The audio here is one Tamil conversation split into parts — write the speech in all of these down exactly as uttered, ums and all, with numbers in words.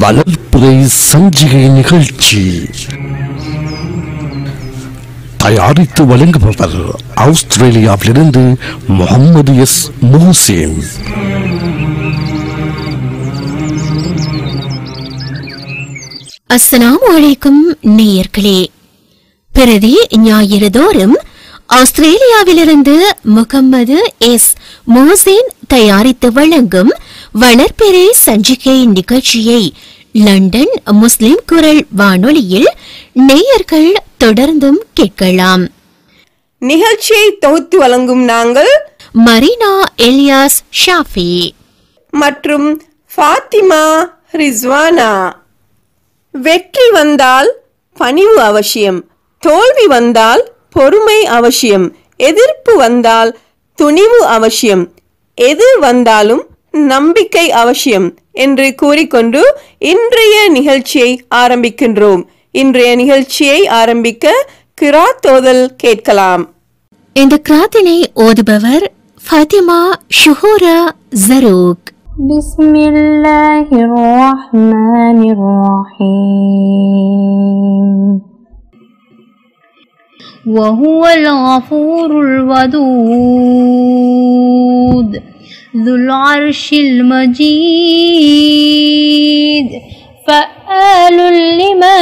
வளர்ப்புரை சஞ்சிகை நிகழ்ச்சி தயாரித்து வழங்குபவர் ஆஸ்திரேலியாவிலிருந்து முகமது எஸ் முஹ்சின். அஸ்ஸலாமு அலைக்கும் நேயர்களே, பிரதி ஞாயிறு தோறும் ஆஸ்திரேலியாவிலிருந்து முகமது எஸ் முஹ்சின் தயாரித்து வழங்கும் வளர்ப்பிறை சஞ்சிகை நிகழ்ச்சியை லண்டன் முஸ்லிம் குரல் வானொலியில் நேயர்கள் தொடர்ந்தும் கேட்கலாம். நிகழ்ச்சியை தொகுத்து வழங்கும் நாங்கள் மரீனா எலியாஸ் ஷாஃபி மற்றும் ஃபாத்திமா ரிஸ்வானா. வெற்றி வந்தால் பணிவு அவசியம், தோல்வி வந்தால் பொறுமை அவசியம், எதிர்ப்பு வந்தால் துணிவு அவசியம், எது வந்தாலும் நம்பிக்கை அவசியம் என்று கூறிக்கொண்டு இன்றைய நிகழ்ச்சியை ஆரம்பிக்கின்றோம். இன்றைய நிகழ்ச்சியை ஆரம்பிக்க கிராத் ஓதல் கேட்கலாம். இந்த கிராத்தினை ஓதுபவர் ஃபாத்திமா ஷுஹூரா ஜரூக். பிஸ்மில்லாஹிர் ரஹ்மானிர் ரஹீம். வஹுவல் கஃபூருல் வதூத் ذو العرش المجيد فعال لما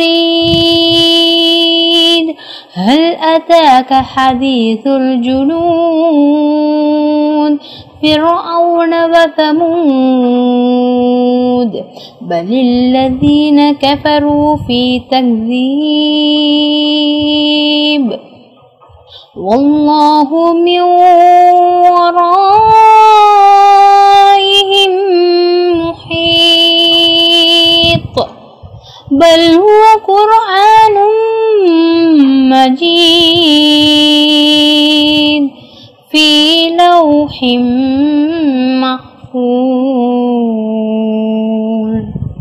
يريد هل أتاك حديث الجنود فرعون وثمود بل الذين كفروا في تكذيب والله من ورائهم محيط بل هو قرآن مجيد في لوح محفوظ.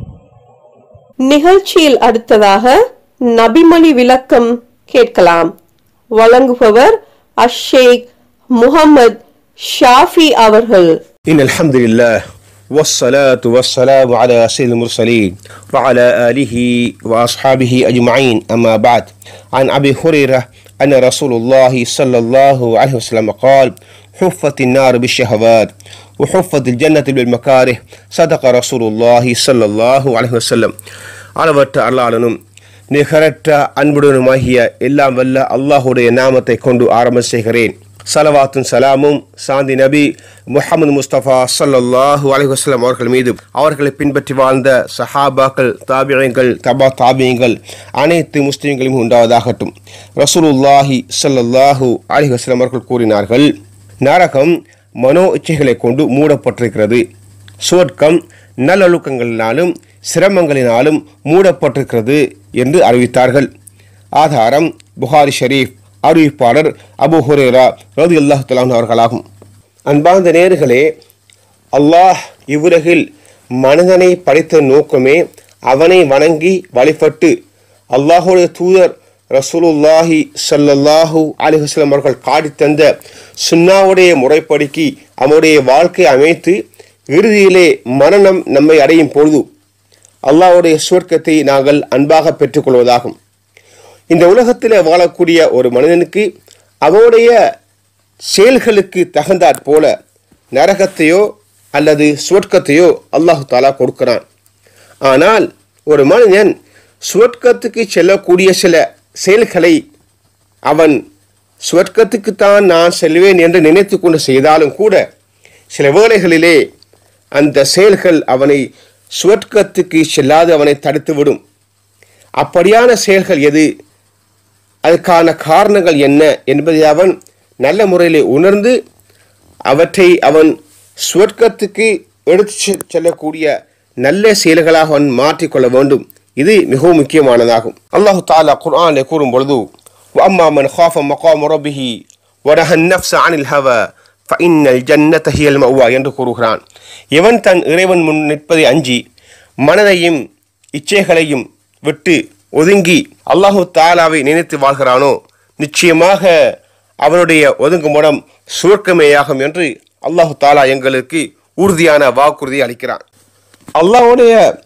நிகழ்ச்சியில் அடுத்ததாக நபிமொழி விளக்கம் கேட்கலாம். வழங்குபவர் அஷேக் முகமது ஷாஃபி அவர்கள். إن الحمد لله والصلاة والسلام على سيد المرسلين وعلى آله وأصحابه أجمعين أما بعد عن أبي هريرة أن رسول الله صلى الله عليه وسلم قال حفت النار بالشهوات وحفت الجنة بالمكاره صدق رسول الله صلى الله عليه وسلم. அளவற்ற அல்லாஹ்வினும் நிகரற்ற அன்புடனுமாகிய எல்லாம் வல்ல அல்லாஹுடைய நாமத்தை கொண்டு ஆரம்ப செய்கிறேன். சலவாத்தும் சலாமும் சாந்தி நபி முஹம்மது முஸ்தபா ஸல்லல்லாஹு அலைஹி வஸல்லம் அவர்கள் மீது, அவர்களை பின்பற்றி வாழ்ந்த சஹாபாக்கள், தாபிஈன்கள், தபா தாபிஈன்கள் அனைத்து முஸ்லிம்களையும் உண்டாவதாகட்டும். ரசூலுல்லாஹி ஸல்லல்லாஹு அலைஹி வஸல்லம் அவர்கள் கூறினார்கள், நரகம் மனோ இச்சைகளை கொண்டு மூடப்பட்டிருக்கிறது, சுவர்க்கம் நல்லொழுக்கங்களினாலும் சிரமங்களினாலும் மூடப்பட்டிருக்கிறது என்று அறிவித்தார்கள். ஆதாரம் புகாரி ஷரீஃப். அறிவிப்பாளர் அபூ ஹுரைரா ரலியல்லாஹு தஆலா அன்ஹு அவர்களாகும். அன்பார்ந்த நேயர்களே, அல்லாஹ் இவ்வுலகில் மனிதனை படைத்த நோக்கமே அவனை வணங்கி வழிபட்டு அல்லாஹுடைய தூதர் ரசூலுல்லாஹி ஸல்லல்லாஹு அலைஹி வஸல்லம் அவர்கள் காட்டி தந்த சுன்னாவுடைய முறைப்படிக்கு அவனுடைய வாழ்க்கை அமைத்து இறுதியிலே மரணம் நம்மை அடையும் பொழுது அல்லாஹ்வுடைய சுவர்க்கத்தை நாங்கள் அன்பாக பெற்றுக்கொள்வதாகும். இந்த உலகத்தில் வாழக்கூடிய ஒரு மனிதனுக்கு அவனுடைய செயல்களுக்கு தகுந்தாற் போல நரகத்தையோ அல்லது சுவர்க்கத்தையோ அல்லாஹு தாலா கொடுக்கிறான். ஆனால் ஒரு மனிதன் சுவர்க்கத்துக்கு செல்லக்கூடிய சில செயல்களை அவன் சுவர்க்கத்துக்குத்தான் நான் செல்வேன் என்று நினைத்து கொண்டு செய்தாலும் கூட சில வேளைகளிலே அந்த செயல்கள் அவனை சுவர்க்கத்துக்கு செல்லாது அவனை தடுத்துவிடும். அப்படியான செயல்கள் எது, அதற்கான காரணங்கள் என்ன என்பதை அவன் நல்ல முறையில் உணர்ந்து அவற்றை அவன் சுவர்க்கத்துக்கு எடுத்து செல்லக்கூடிய நல்ல செயல்களாக அவன் மாற்றிக்கொள்ள வேண்டும். இது மிகவும் முக்கியமானதாகும். அல்லாஹு தஆலா குர்ஆனிலே கூறும் பொழுது, வஅம்மா மன் காஃப மகாம ரப்பிஹி வனஹ அன்-நஃப்ஸ அனில் ஹவா ஃபஇன்னல் ஜன்னத ஹியல் மஅவா என்று கூறுகிறான். எவன் தன் இறைவன் முன் நிற்பதை அஞ்சி மனதையும் இச்சைகளையும் விட்டு ஒதுங்கி அல்லாஹு தாலாவை நினைத்து வாழ்கிறானோ நிச்சயமாக அவனுடைய ஒதுங்குமிடம் சுவர்க்கமேயாகும் என்று அல்லாஹு தாலா எங்களுக்கு உறுதியான வாக்குறுதி அளிக்கிறான். அல்லாஹ்வுடைய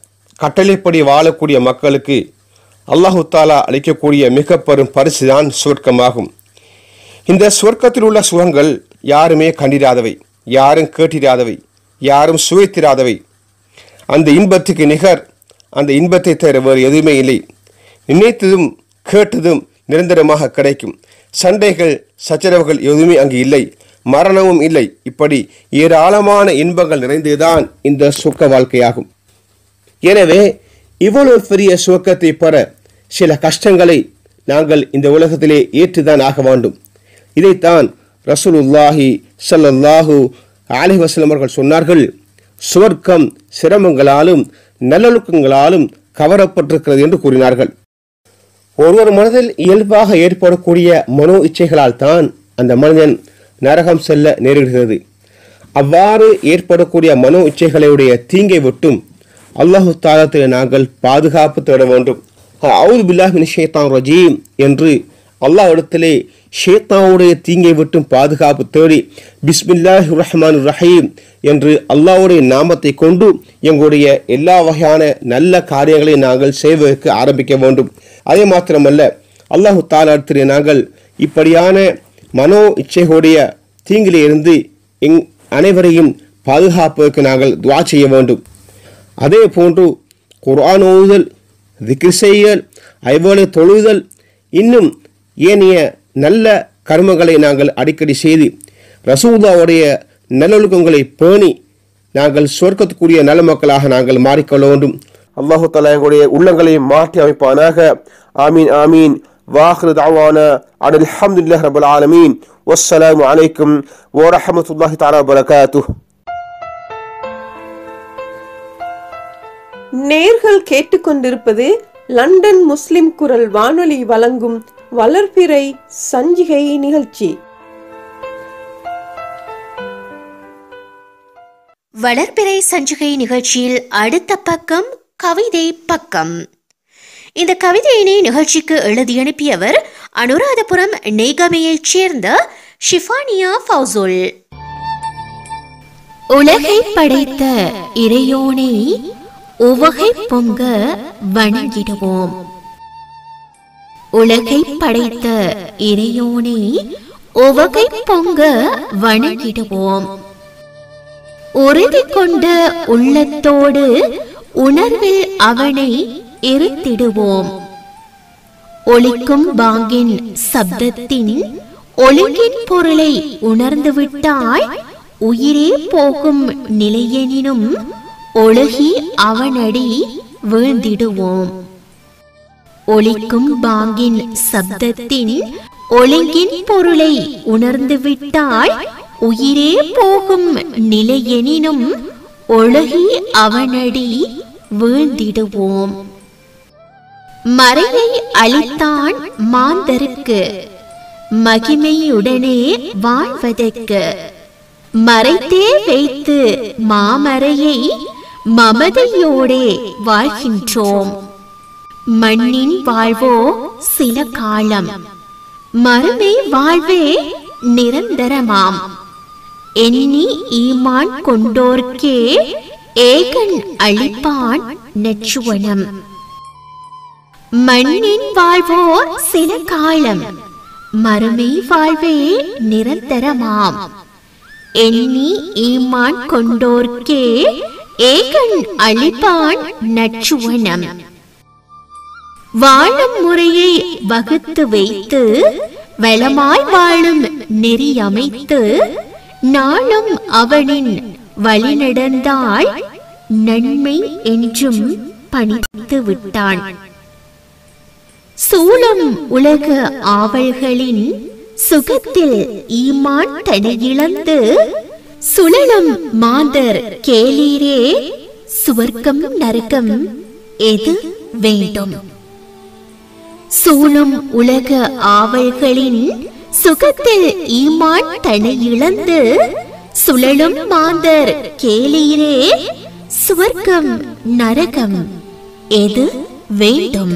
கட்டளைப்படி வாழக்கூடிய மக்களுக்கு அல்லாஹு தாலா அளிக்கக்கூடிய மிக பெரும் பரிசுதான் சுவர்க்கமாகும். இந்த சுவர்க்கத்தில் உள்ள சுகங்கள் யாருமே கண்டிராதவை, யாரும் கேட்டிராதவை, யாரும் சுவைத்திராதவை. அந்த இன்பத்துக்கு நிகர் அந்த இன்பத்தை தவிர வேறு எதுவுமே இல்லை. நினைத்ததும் கேட்டதும் நிரந்தரமாக கிடைக்கும். சண்டைகள் சச்சரவுகள் எதுவுமே அங்கு இல்லை, மரணமும் இல்லை. இப்படி ஏராளமான இன்பங்கள் நிறைந்ததுதான் இந்த சுக்க வாழ்க்கையாகும். எனவே இவ்வளவு பெரிய சுவக்கத்தை பெற சில கஷ்டங்களை நாங்கள் இந்த உலகத்திலே ஏற்றுதான் ஆக வேண்டும். இதைத்தான் ரசூலுல்லாஹி ஸல்லல்லாஹு அலைஹி வஸல்லம் அவர்கள் சொன்னார்கள், சுவர்க்கம் சிரமங்களாலும் நல்லொழுக்கங்களாலும் கவரப்பட்டிருக்கிறது என்று கூறினார்கள். ஒருவர் மனதில் இயல்பாக ஏற்படக்கூடிய மனோ இச்சைகளால் தான் அந்த மனிதன் நரகம் செல்ல நேரிடுகிறது. அவ்வாறு ஏற்படக்கூடிய மனோ இச்சைகளுடைய தீங்கை விட்டும் அல்லாஹு தஆலாவிடம் நாங்கள் பாதுகாப்பு தேட வேண்டும். அஊது பில்லாஹி மினஷ் ஷைத்தானிர் ரஜீம் என்று அல்லாஹ் இடத்திலே ஷைத்தானுடைய தீங்கை விட்டும் பாதுகாப்பு தேடி பிஸ்மில்லாஹிர் ரஹ்மானிர் ரஹீம் என்று அல்லாஹ்வுடைய நாமத்தை கொண்டு எங்களுடைய எல்லா வகையான நல்ல காரியங்களை நாங்கள் செய்வதற்கு ஆரம்பிக்க வேண்டும். அதே மாத்திரமல்ல, அல்லாஹு தஆலாவிடம் நாங்கள் இப்படியான மனோ இச்சைகளுடைய தீங்கிலே இருந்து எங் அனைவரையும் பாதுகாப்பதற்கு நாங்கள் துஆ செய்ய வேண்டும். அதே போன்று குர்ஆன் ஓதுதல், திக்ர் செய்தல், ஐவேளை தொழுதல், இன்னும் ஏனைய நல்ல கர்மங்களை நாங்கள் அடிக்கடி செய்து ரசூலுல்லாஹ்வுடைய நல்லொழுக்கங்களை பேணி நாங்கள் சொர்க்கத்துக்குரிய நல்ல மக்களாக நாங்கள் மாறிக்கொள்ள வேண்டும். அல்லாஹு தஆலா எங்களுடைய உள்ளங்களை மாற்றி அமைப்பானாக. ஆமீன் ஆமீன். வாஹிரு தஅவானா அனில் ஹம்துலில்லாஹி ரப்பில் ஆலமீன். வஸ்ஸலாமு அலைக்கும் வரஹ்மத்துல்லாஹி தஆலா வபரகாத்துஹு. நேர்கள் கேட்டுக்கொண்டிருப்பது லண்டன் முஸ்லிம் குரல் வானொலி வழங்கும் வளர்பிறை சஞ்சிகை நிகழ்ச்சி. வளர்பிறை சஞ்சிகை நிகழ்ச்சியில் அடுத்த பக்கம் கவிதை பக்கம். இந்த கவிதையினை நிகழ்ச்சிக்கு எழுதி அனுப்பியவர் அனுராதபுரம் நெய்கமையைச் சேர்ந்த ஷிஃபானியா ஃபௌசுல். உலகை படைத்த இறையோனை உவகை பொங்க வணங்கிடுவோம். உலகை படைத்த இறையோனை உவகை பொங்க வணங்கிடுவோம். உறுதி கொண்ட உள்ளத்தோடு உணர்வில் அவனை இருத்திடுவோம். ஒலிக்கும் பாங்கின் சப்தத்தின் ஒழுங்கின் பொருளை உணர்ந்துவிட்டால் உயிரே போகும் நிலையெனினும் ஒழுகி அவனடி வீழ்ந்திடுவோம். ஒலிக்கும் பாங்கின் சப்தத்தின் ஒழுங்கின் பொருளை உணர்ந்துவிட்டால் உயிரே போகும் நிலையெனினும் ஒழுகி அவனடி வீழ்ந்திடுவோம். மறையை அளித்தான் மாந்தருக்கு மகிமையுடனே வாழ்வதற்கு. மறைத்தே வைத்து மாமறையை மமதையோடே வாழ்கின்றோம். மண்ணின் வாழ்வோ சில காலம், மறுமை வாழ்வே நிரந்தரமாம். எண்ணி ஈமான் கொண்டோர்க்கே ஏகன் அளிப்பான் நச்சுவனம். மண்ணின் வாழ்வோ சில காலம், மறுமை வாழ்வே நிரந்தரமாம். எண்ணி ஈமான் கொண்டோர்க்கே ஏகன் அளிப்பான் நச்சுவனம். வாழும் முறையை வகுத்து வைத்து வளமாய் வாழும் நெறி அமைத்து நாளும் அவனின் வழி நடந்தால் நன்மை என்றும் பணித்து விட்டான். சூழும் உலக ஆவல்களின் சுகத்தில் ஈமான் தனை இழந்து சுழலும் மாந்தர் கேளீரே, சுவர்க்கம் நரகம் எது வேண்டும்? சூழும் உலக ஆவல்களின் சுகத்தில் ஈமான் தனை இழந்து சுழலும் மாந்தர் கேளீரே, சுவர்க்கம் நரகம் எது வேண்டும்?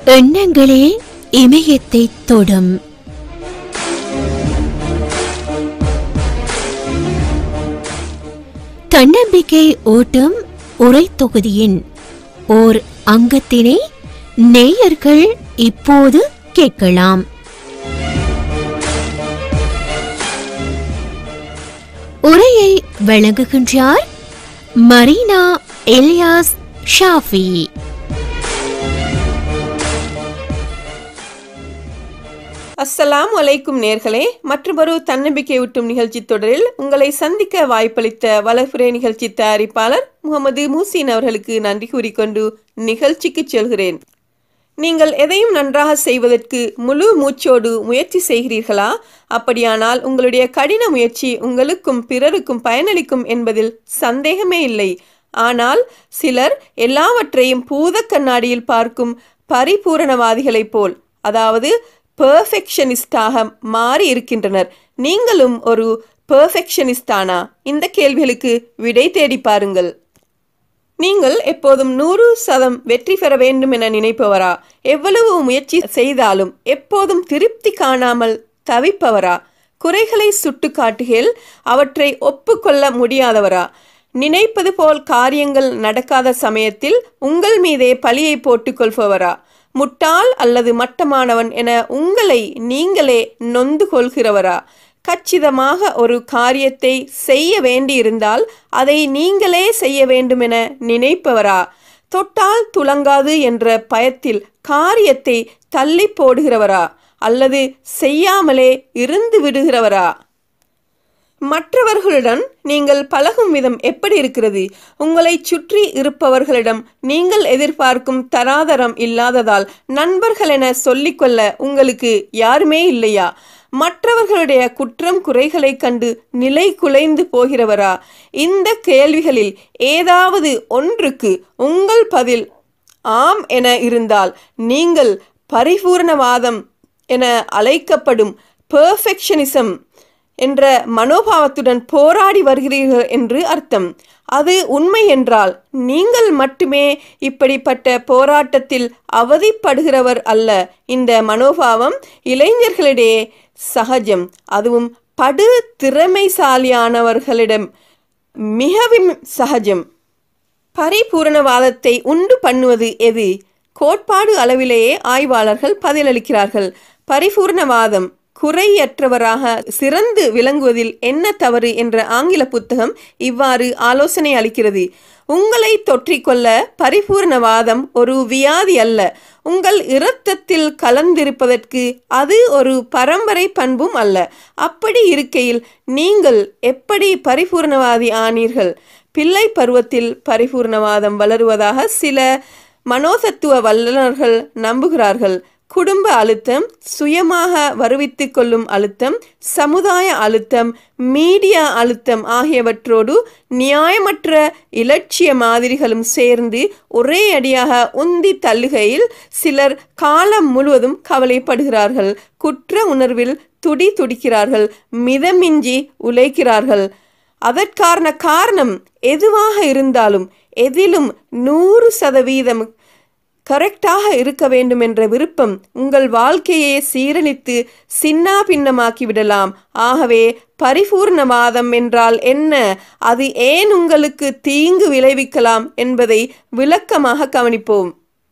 எண்ணங்களே இமயத்தை தொடும். தன்னம்பிக்கை ஓட்டம் உரை தொகுதியின் ஓர் அங்கத்தினை நேயர்கள் இப்போது கேட்கலாம். உரையை வழங்குகின்றார் மரீனா எலியாஸ் ஷாஃபி. அஸ்ஸலாமு அலைக்கும் நேர்களே, மற்றொரு தன்னம்பிக்கை ஊட்டும் நிகழ்ச்சி தொடரில் உங்களை சந்திக்க வாய்ப்பளித்த வளர்ப்புரை நிகழ்ச்சி தயாரிப்பாளர் முகமது மூசின் அவர்களுக்கு நன்றி கூறிக்கொண்டு நிகழ்ச்சிக்கு செல்கிறேன். நீங்கள் எதையும் நன்றாக செய்வதற்கு முழு மூச்சோடு முயற்சி செய்கிறீர்களா? அப்படியானால் உங்களுடைய கடின முயற்சி உங்களுக்கும் பிறருக்கும் பயனளிக்கும் என்பதில் சந்தேகமே இல்லை. ஆனால் சிலர் எல்லாவற்றையும் பூத கண்ணாடியில் பார்க்கும் பரிபூரணவாதிகளைப் போல், அதாவது பெர்ஃபெக்ஷனிஸ்டாக மாறி இருக்கின்றனர். நீங்களும் ஒரு பெர்ஃபெக்ஷனிஸ்டானா? இந்த கேள்விகளுக்கு விடை தேடி பாருங்கள். நீங்கள் எப்போதும் நூறு சதம் வெற்றி பெற வேண்டும் என நினைப்பவரா? எவ்வளவு முயற்சி செய்தாலும் எப்போதும் திருப்தி காணாமல் தவிப்பவரா? குறைகளை சுட்டு காட்டுகையில் அவற்றை ஒப்புக்கொள்ள முடியாதவரா? நினைப்பது போல் காரியங்கள் நடக்காத சமயத்தில் உங்கள் மீதே பழியை போட்டுக் கொள்பவரா? முட்டாள் அல்லது மட்டமானவன் என உங்களை நீங்களே நொந்து கொள்கிறவரா? கச்சிதமாக ஒரு காரியத்தை செய்ய வேண்டியிருந்தால் அதை நீங்களே செய்ய வேண்டுமென நினைப்பவரா? தொட்டால் துலங்காது என்ற பயத்தில் காரியத்தை தள்ளி போடுகிறவரா? அல்லது செய்யாமலே இருந்து விடுகிறவரா? மற்றவர்களுடன் நீங்கள் பழகும் விதம் எப்படி இருக்கிறது? உங்களை சுற்றி இருப்பவர்களிடம் நீங்கள் எதிர்பார்க்கும் தராதரம் இல்லாததால் நண்பர்கள் என சொல்லிக்கொள்ள உங்களுக்கு யாருமே இல்லையா? மற்றவர்களுடைய குற்றம் குறைகளை கண்டு நிலை குலைந்து போகிறவரா? இந்த கேள்விகளில் ஏதாவது ஒன்றுக்கு உங்கள் பதில் ஆம் என இருந்தால் நீங்கள் பரிபூர்ணவாதம் என அழைக்கப்படும் பெர்ஃபெக்ஷனிசம் என்ற மனோபாவத்துடன் போராடி வருகிறீர்கள் என்று அர்த்தம். அது உண்மை என்றால் நீங்கள் மட்டுமே இப்படிப்பட்ட போராட்டத்தில் அவதிப்படுகிறவர் அல்ல. இந்த மனோபாவம் இளைஞர்களிடையே சகஜம், அதுவும் படு திறமைசாலியானவர்களிடம் மிகவும் சகஜம். பரிபூரணவாதத்தை உண்டு பண்ணுவது எது? கோட்பாடு அளவிலேயே ஆய்வாளர்கள் பதிலளிக்கிறார்கள். பரிபூர்ணவாதம் குறையற்றவராக சிறந்து விளங்குவதில் என்ன தவறு என்ற ஆங்கில புத்தகம் இவ்வாறு ஆலோசனை அளிக்கிறது. உங்களை தொற்றிக்கொள்ள பரிபூர்ணவாதம் ஒரு வியாதி அல்ல, உங்கள் இரத்தத்தில் கலந்திருப்பதற்கு அது ஒரு பரம்பரை பண்பும் அல்ல. அப்படி இருக்கையில் நீங்கள் எப்படி பரிபூர்ணவாதி ஆனீர்கள்? பிள்ளை பருவத்தில் பரிபூர்ணவாதம் வளருவதாக சில மனோதத்துவ வல்லுநர்கள் நம்புகிறார்கள். குடும்ப அழுத்தம், சுயமாக வருவித்து கொள்ளும் அழுத்தம், சமுதாய அழுத்தம், மீடியா அழுத்தம் ஆகியவற்றோடு நியாயமற்ற இலட்சிய மாதிரிகளும் சேர்ந்து ஒரே அடியாக உந்தி தள்ளுகையில் சிலர் காலம் முழுவதும் கவலைப்படுகிறார்கள், குற்ற உணர்வில் துடி துடிக்கிறார்கள், மிதமிஞ்சி உழைக்கிறார்கள். அதற்கான காரணம் எதுவாக இருந்தாலும் எதிலும் நூறு சதவீதம் கரெக்டாக இருக்க வேண்டும் என்ற விருப்பம் உங்கள் வாழ்க்கையை சீரழித்து சின்னா பின்னமாக்கி விடலாம். ஆகவே பரிபூர்ணவாதம் என்றால் என்ன, அது ஏன் உங்களுக்கு தீங்கு விளைவிக்கலாம் என்பதை விளக்கமாக கவனிப்போம்.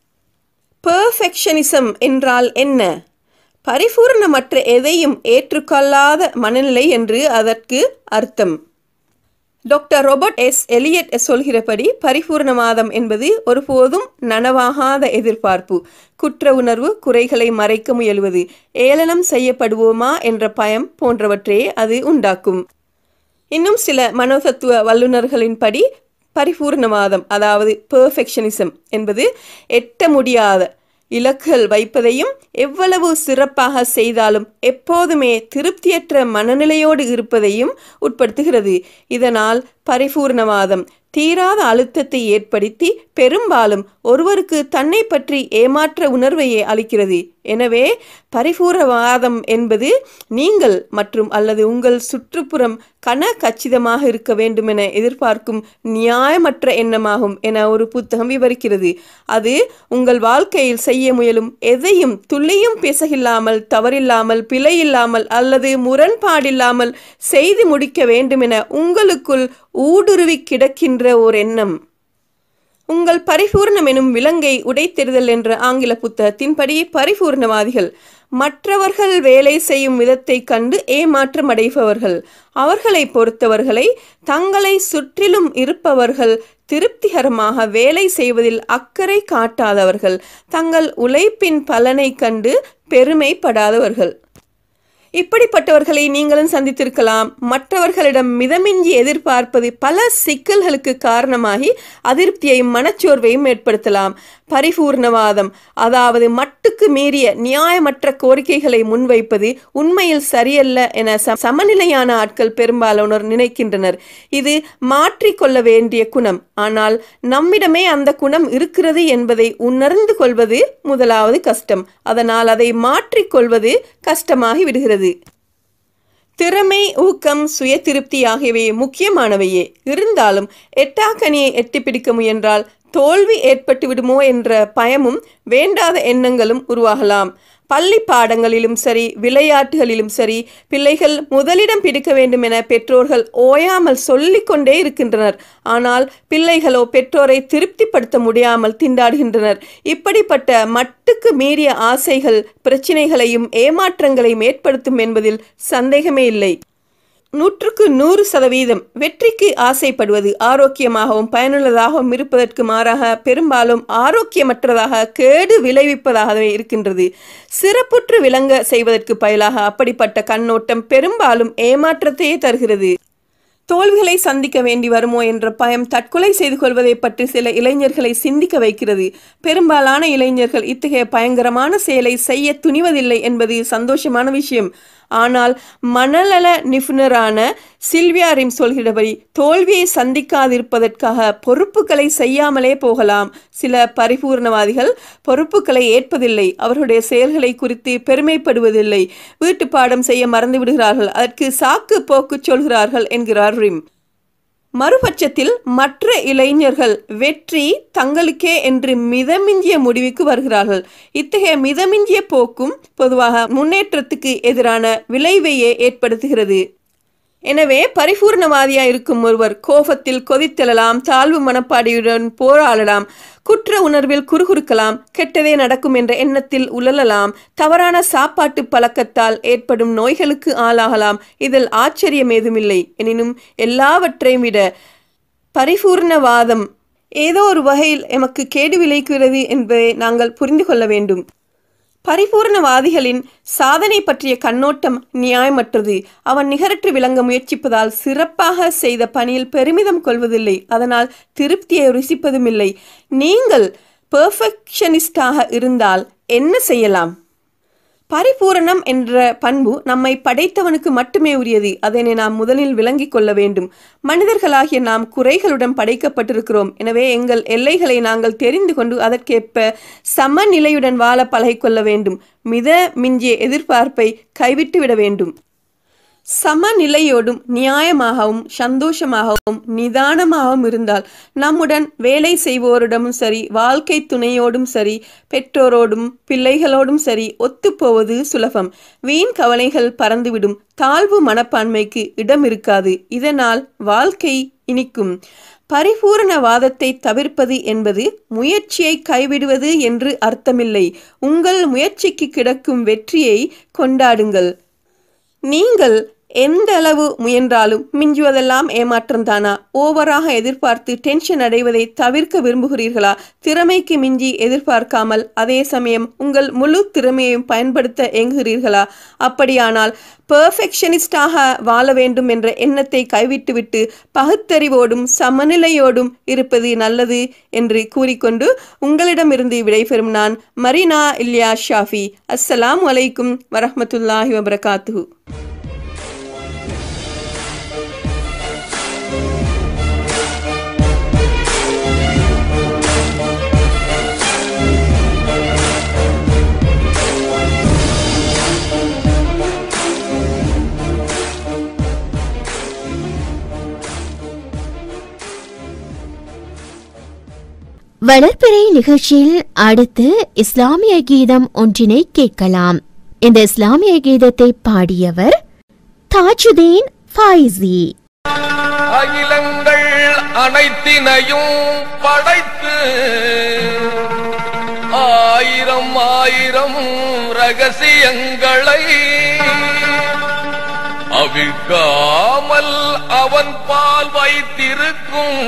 பெர்ஃபெக்ஷனிசம் என்றால் என்ன? பரிபூர்ணமற்ற எதையும் ஏற்றுக்கொள்ளாத மனநிலை என்று அதற்கு அர்த்தம். டாக்டர் ராபர்ட் எஸ் எலியட் சொல்கிறபடி பரிபூர்ணவாதம் என்பது ஒருபோதும் நனவாகாத எதிர்பார்ப்பு, குற்ற உணர்வு, குறைகளை மறைக்க முயல்வது, ஏளனம் செய்யப்படுவோமா என்ற பயம் போன்றவற்றையே அது உண்டாக்கும். இன்னும் சில மனோதத்துவ வல்லுநர்களின்படி பரிபூர்ணவாதம், அதாவது பெர்ஃபெக்ஷனிசம் என்பது எட்ட முடியாத இலக்குகள் வைப்பதையும் எவ்வளவு சிறப்பாக செய்தாலும் எப்போதுமே திருப்தியற்ற மனநிலையோடு இருப்பதையும் உட்படுத்துகிறது. இதனால் பரிபூர்ணவாதம் தீராத அழுத்தத்தை ஏற்படுத்தி பெரும்பாலும் ஒருவருக்கு தன்னை பற்றி ஏமாற்ற உணர்வையே அளிக்கிறது. எனவே பரிபூர்ணவாதம் என்பது நீங்கள் மற்றும் அல்லது உங்கள் சுற்றுப்புறம் கன கச்சிதமாக இருக்க வேண்டுமென எதிர்பார்க்கும் நியாயமற்ற எண்ணமாகும் என ஒரு புத்தகம் விவரிக்கிறது. அது உங்கள் வாழ்க்கையில் செய்ய முயலும் எதையும் துளியும் பிசகில்லாமல், தவறில்லாமல், பிழையில்லாமல் அல்லது முரண்பாடில்லாமல் செய்து முடிக்க வேண்டுமென உங்களுக்குள் ஊடுருவி கிடக்கின்ற ஓர் எண்ணம். உங்கள் பரிபூர்ணம் எனும் விலங்கை உடைத்தெறிதல் என்ற ஆங்கில புத்தகத்தின்படி பரிபூர்ணவாதிகள் மற்றவர்கள் வேலை செய்யும் விதத்தை கண்டு ஏமாற்றம் அடைபவர்கள். அவர்களை பொறுத்தவர்களை தங்களை சுற்றிலும் இருப்பவர்கள் திருப்திகரமாக வேலை செய்வதில் அக்கறை காட்டாதவர்கள், தங்கள் உழைப்பின் பலனை கண்டு பெருமைப்படாதவர்கள். இப்படிப்பட்டவர்களை நீங்களும் சந்தித்திருக்கலாம். மற்றவர்களிடம் மிதமிஞ்சி எதிர்பார்ப்பது பல சிக்கல்களுக்கு காரணமாகி அதிருப்தியையும் மனச்சோர்வையும் ஏற்படுத்தலாம். பரிபூர்ணவாதம், அதாவது மட்டுக்கு மீறிய நியாயமற்ற கோரிக்கைகளை முன்வைப்பது உண்மையில் சரியல்ல என சமநிலையான ஆட்கள் பெரும்பாலானோர் நினைக்கின்றனர். இது மாற்றிக்கொள்ள வேண்டிய குணம். ஆனால் நம்மிடமே அந்த குணம் இருக்கிறது என்பதை உணர்ந்து கொள்வது முதலாவது கஷ்டம். அதனால் அதை மாற்றிக்கொள்வது கஷ்டமாகி விடுகிறது. திறமை, ஊக்கம், சுய திருப்தி ஆகியவை முக்கியமானவையே. இருந்தாலும் எட்டாக்கனியை எட்டிப்பிடிக்க முயன்றால் தோல்வி ஏற்பட்டு விடுமோ என்ற பயமும் வேண்டாத எண்ணங்களும் உருவாகலாம். பள்ளி பாடங்களிலும் சரி, விளையாட்டுகளிலும் சரி, பிள்ளைகள் முதலிடம் பிடிக்க வேண்டும் என பெற்றோர்கள் ஓயாமல் சொல்லிக் கொண்டே இருக்கின்றனர். ஆனால் பிள்ளைகளோ பெற்றோரை திருப்திப்படுத்த முடியாமல் திண்டாடுகின்றனர். இப்படிப்பட்ட மட்டுக்கு மீறிய ஆசைகள் பிரச்சினைகளையும் ஏமாற்றங்களையும் ஏற்படுத்தும் என்பதில் சந்தேகமே இல்லை. நூற்றுக்கு நூறு சதவீதம் வெற்றிக்கு ஆசைப்படுவது ஆரோக்கியமாகவும் பயனுள்ளதாகவும் இருப்பதற்கு மாறாக பெரும்பாலும் ஆரோக்கியமற்றதாக, கேடு விளைவிப்பதாகவே இருக்கின்றது. சிறப்புற்று விளங்க செய்வதற்கு பதிலாக அப்படிப்பட்ட கண்ணோட்டம் பெரும்பாலும் ஏமாற்றத்தையே தருகிறது. தோல்விகளை சந்திக்க வேண்டி வருமோ என்ற பயம் தற்கொலை செய்து கொள்வதை பற்றி சில இளைஞர்களை சிந்திக்க வைக்கிறது. பெரும்பாலான இளைஞர்கள் இத்தகைய பயங்கரமான செயலை செய்ய துணிவதில்லை என்பது சந்தோஷமான விஷயம். ஆனால் மனநல நிபுணரான சில்வியா ரிம் சொல்கிறபடி தோல்வியை சந்திக்காதிருப்பதற்காக பொறுப்புகளை செய்யாமலே போகலாம். சில பரிபூர்ணவாதிகள் பொறுப்புகளை ஏற்பதில்லை, அவர்களுடைய செயல்களை குறித்து பெருமைப்படுவதில்லை, வீட்டு பாடம் செய்ய மறந்து விடுகிறார்கள், அதற்கு சாக்கு போக்கு சொல்கிறார்கள் என்கிறார் ரிம். மறுபட்சத்தில் மற்ற இளைஞர்கள் வெற்றி தங்களுக்கே என்று மிதமிஞ்சிய முடிவுக்கு வருகிறார்கள். இத்தகைய மிதமிஞ்சிய போக்கும் பொதுவாக முன்னேற்றத்துக்கு எதிரான விளைவையே ஏற்படுத்துகிறது. எனவே பரிபூர்ணவாதியா இருக்கும் ஒருவர் கோபத்தில் கொதித்தெழலாம், தாழ்வு மனப்பாடியுடன் போராடலாம், குற்ற உணர்வில் குறுகுறுக்கலாம், கெட்டதே நடக்கும் என்ற எண்ணத்தில் உழலலாம், தவறான சாப்பாட்டு பழக்கத்தால் ஏற்படும் நோய்களுக்கு ஆளாகலாம். இதில் ஆச்சரியம் ஏதுமில்லை. எனினும் எல்லாவற்றையும் விட பரிபூர்ணவாதம் ஏதோ ஒரு வகையில் எமக்கு கேடு விளைவிக்கிறது என்பதை நாங்கள் புரிந்து கொள்ள வேண்டும். பரிபூர்ணவாதிகளின் சாதனை பற்றிய கண்ணோட்டம் நியாயமற்றது. அவன் நிகரற்று விளங்க முயற்சிப்பதால் சிறப்பாக செய்த பணியில் பெருமிதம் கொள்வதில்லை, அதனால் திருப்தியை ருசிப்பதுமில்லை. நீங்கள் பெர்ஃபெக்ஷனிஸ்டாக இருந்தால் என்ன செய்யலாம்? பரிபூரணம் என்ற பண்பு நம்மை படைத்தவனுக்கு மட்டுமே உரியது. அதனை நாம் முதலில் விளங்கிக் கொள்ள வேண்டும். மனிதர்களாகிய நாம் குறைகளுடன் படைக்கப்பட்டிருக்கிறோம். எனவே எங்கள் எல்லைகளை நாங்கள் தெரிந்து கொண்டு அதற்கேற்ப சமநிலையுடன் வாழ பழகிக்கொள்ள வேண்டும். மித மிஞ்சிய எதிர்பார்ப்பை கைவிட்டுவிட வேண்டும். சமநிலையோடும் நியாயமாகவும் சந்தோஷமாகவும் நிதானமாகவும் இருந்தால் நம்முடன் வேலை செய்வோரிடமும் சரி, வாழ்க்கை துணையோடும் சரி, பெற்றோரோடும் பிள்ளைகளோடும் சரி ஒத்துப்போவது சுலபம். வீண் கவலைகள் பறந்துவிடும். தாழ்வு மனப்பான்மைக்கு இடம் இருக்காது. இதனால் வாழ்க்கை இனிக்கும். பரிபூரணவாதத்தை தவிர்ப்பது என்பது முயற்சியை கைவிடுவது என்று அர்த்தமில்லை. உங்கள் முயற்சிக்கு கிடக்கும் வெற்றியை கொண்டாடுங்கள். நீங்கள் எந்த அளவு முயன்றாலும் மிஞ்சுவதெல்லாம் ஏமாற்றம் தானா? ஓவராக எதிர்பார்த்து டென்ஷன் அடைவதை தவிர்க்க விரும்புகிறீர்களா? திறமைக்கு மிஞ்சி எதிர்பார்க்காமல் அதே சமயம் உங்கள் முழு திறமையையும் பயன்படுத்த ஏங்குகிறீர்களா? அப்படியானால் பெர்ஃபெக்ஷனிஸ்டாக வாழ வேண்டும் என்ற எண்ணத்தை கைவிட்டுவிட்டு பகுத்தறிவோடும் சமநிலையோடும் இருப்பது நல்லது என்று கூறிக்கொண்டு உங்களிடமிருந்து விடைபெறும் நான் மரீனா இல்யாஸ் ஷாஃபி. அஸ்ஸலாமு அலைக்கும் வரஹ்மத்துல்லாஹி வபரகாத்துஹு. வளர்பிறை நிகழ்ச்சியில் அடுத்து இஸ்லாமிய கீதம் ஒன்றினை கேட்கலாம். இந்த இஸ்லாமிய கீதத்தை பாடியவர் தாஜுதீன் ஃபாயிசி. அகிலங்கள் அனைத்தினையும் படைத்து ஆயிரம் ஆயிரம் ரகசியங்களை அவிழ்க்காமல் அவன் பால் வைத்திருக்கும்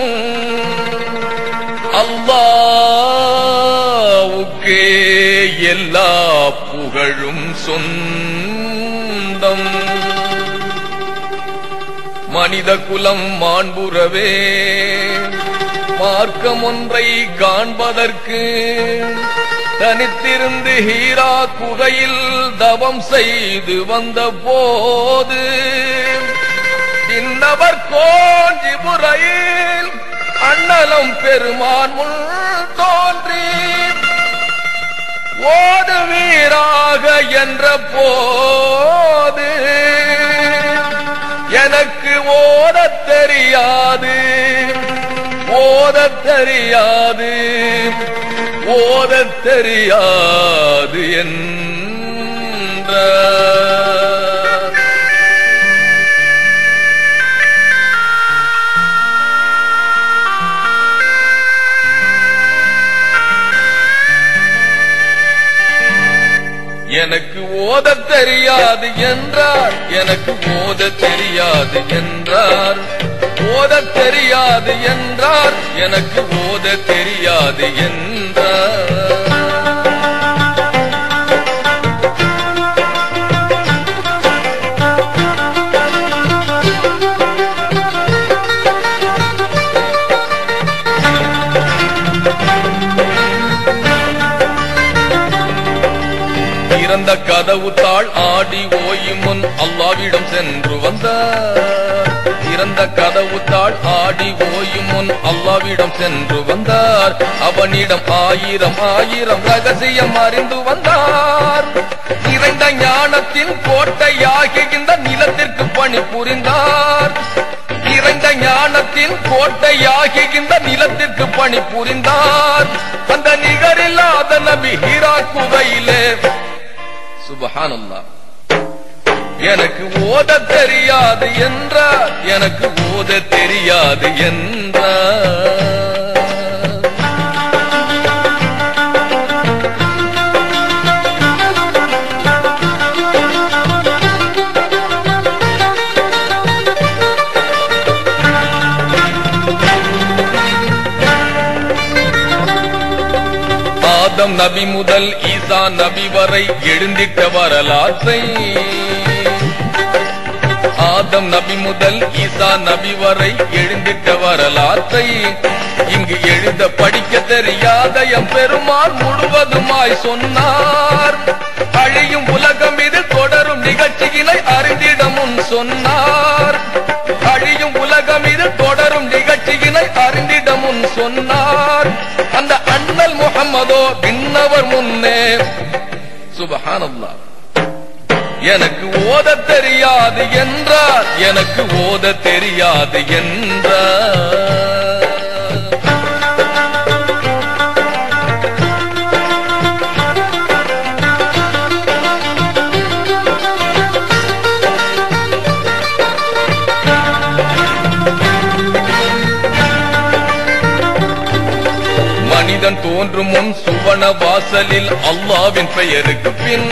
அல்லாஹ்வுக்கே எல்லா புகழும் சொந்தம். மனித குலம் மாண்புறவே மார்க்கம் ஒன்றை காண்பதற்கு தனித்திருந்து ஹீரா குகையில் தவம் செய்து வந்த போது இன்னவர் கோன் ஜிப்ரீல் அண்ணலம் பெருமான் முன் தோன்றி ஓதுவீராக என்ற போது எனக்கு ஓதத் தெரியாது ஓதத் தெரியாது ஓதத் தெரியாது என்ற எனக்கு ஓதத் தெரியாது என்றார் எனக்கு ஓதத் தெரியாது என்றார் ஓதத் தெரியாது என்றார் எனக்கு ஓதத் தெரியாது என்றார். திறந்த கதவு தாள் ஆடி ஓயும் முன் அல்லாவிடம் சென்று வந்தார். திறந்த கதவு தாள் ஆடி ஓயும் முன் அல்லாவிடம் சென்று வந்தார். அவனிடம் ஆயிரம் ஆயிரம் ரகசியம் அறிந்து வந்தார். நிறைந்த ஞானத்தின் கோட்டையாகி இந்த நிலத்திற்கு பணி புரிந்தார். நிறைந்த ஞானத்தின் கோட்டையாகி இந்த நிலத்திற்கு பணி புரிந்தார். அந்த நிகரில்லாத நபி ஹீரா குகையிலே சுப்ஹானல்லாஹ் எனக்கு ஓதத் தெரியாது என்றார் எனக்கு ஓதத் தெரியாது என்றார். ஆதம் நபி முதல் ஈசா நபி வரை எழுந்திட்ட வரலாற்றை ஆதம் நபி முதல் ஈசா நபி வரை எழுந்திட்ட வரலாற்றை இங்கு எழுத படிக்க தெரியாத எம் பெருமாள் முழுவதுமாய் சொன்னார். அழியும் உலகம் இது தொடரும் நிகழ்ச்சியினை அறிந்திட முன் சொன்னார். அழியும் உலகம் இது தொடரும் நிகழ்ச்சியினை அறிந்திட முன் சொன்னார். அந்த அண்ணல் முஹம்மதோ விண்ணவர் முன்னே சுப்ஹானல்லாஹ் எனக்கு ஓதத் தெரியாது என்றார் எனக்கு ஓதத் தெரியாது என்றார். மனிதன் தோன்றும் முன் சுவன வாசலில் அல்லாவின் பெயருக்கு பின்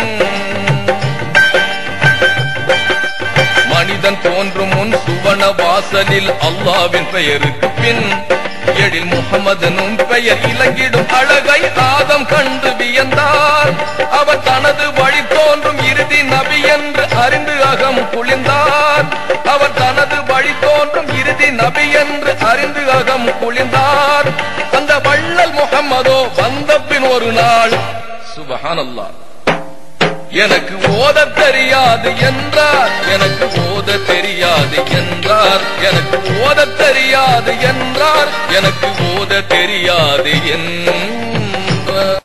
மனிதன் தோன்றும் முன் சுவன வாசலில் அல்லாவின் பெயருக்கு பின் எழில் முகமதனும் பெயர் இலங்கிடும் அழகை ஆதம் கண்டு வியந்தார். அவர் தனது வழி தோன்றும் இறுதி நபி என்று அறிந்து அகம் குளிர்ந்தார். அவர் தனது வழி தோன்றும் இறுதி நபி என்று அறிந்து அகம் குளிர்ந்தார். அந்த வள்ளல் முஹம்மதோ வந்த பின் ஒரு நாள் சுப்ஹானல்லாஹ் எனக்கு ஓதத் தெரியாது என்றார் எனக்கு ஓதத் தெரியாது என்றார் எனக்கு ஓதத் தெரியாது என்றார் எனக்கு ஓதத் தெரியாது என்றார்.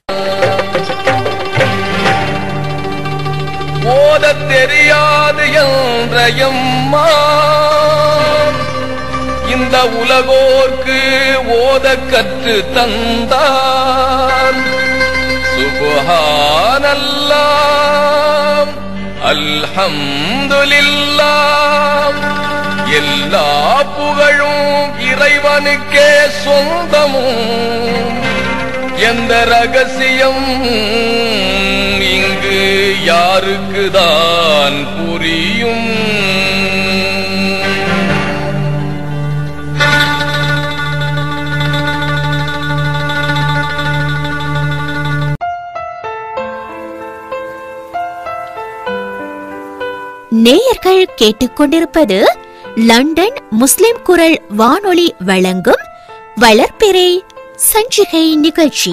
ஓதத் தெரியாது என்ற எம்மா இந்த உலகோர்க்கு ஓத கற்று தந்தார். சுப்ஹானல்லாஹ் அல்ஹம்துலில்லாஹ் எல்லா புகழும் இறைவனுக்கே சொந்தமும். எந்த ரகசியம் இங்கு யாருக்குதான் புரியும்? நேயர்கள் கேட்டுக்கொண்டிருப்பது லண்டன் முஸ்லிம் குரல் வானொலி வழங்கும் வளர்பிறை சஞ்சிகை நிகழ்ச்சி.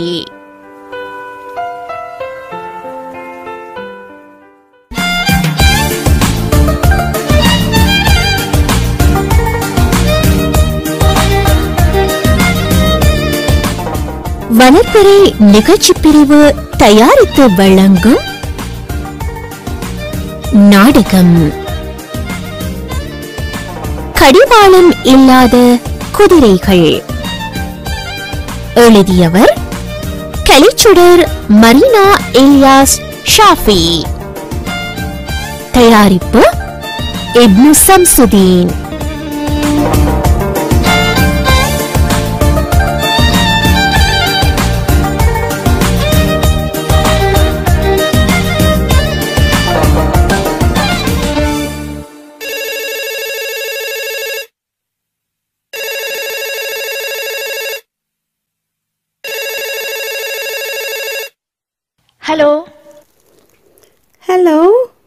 வளர்பிறை நிகழ்ச்சி பிரிவு தயாரித்து வழங்கும் நாடகம் கடிவாளம் இல்லாத குதிரைகள். எழுதியவர் கலிச்சுடர் மரீனா இலியாஸ் ஷாஃபி. தயாரிப்பு இப்னு சம்சுதீன். Hello hello.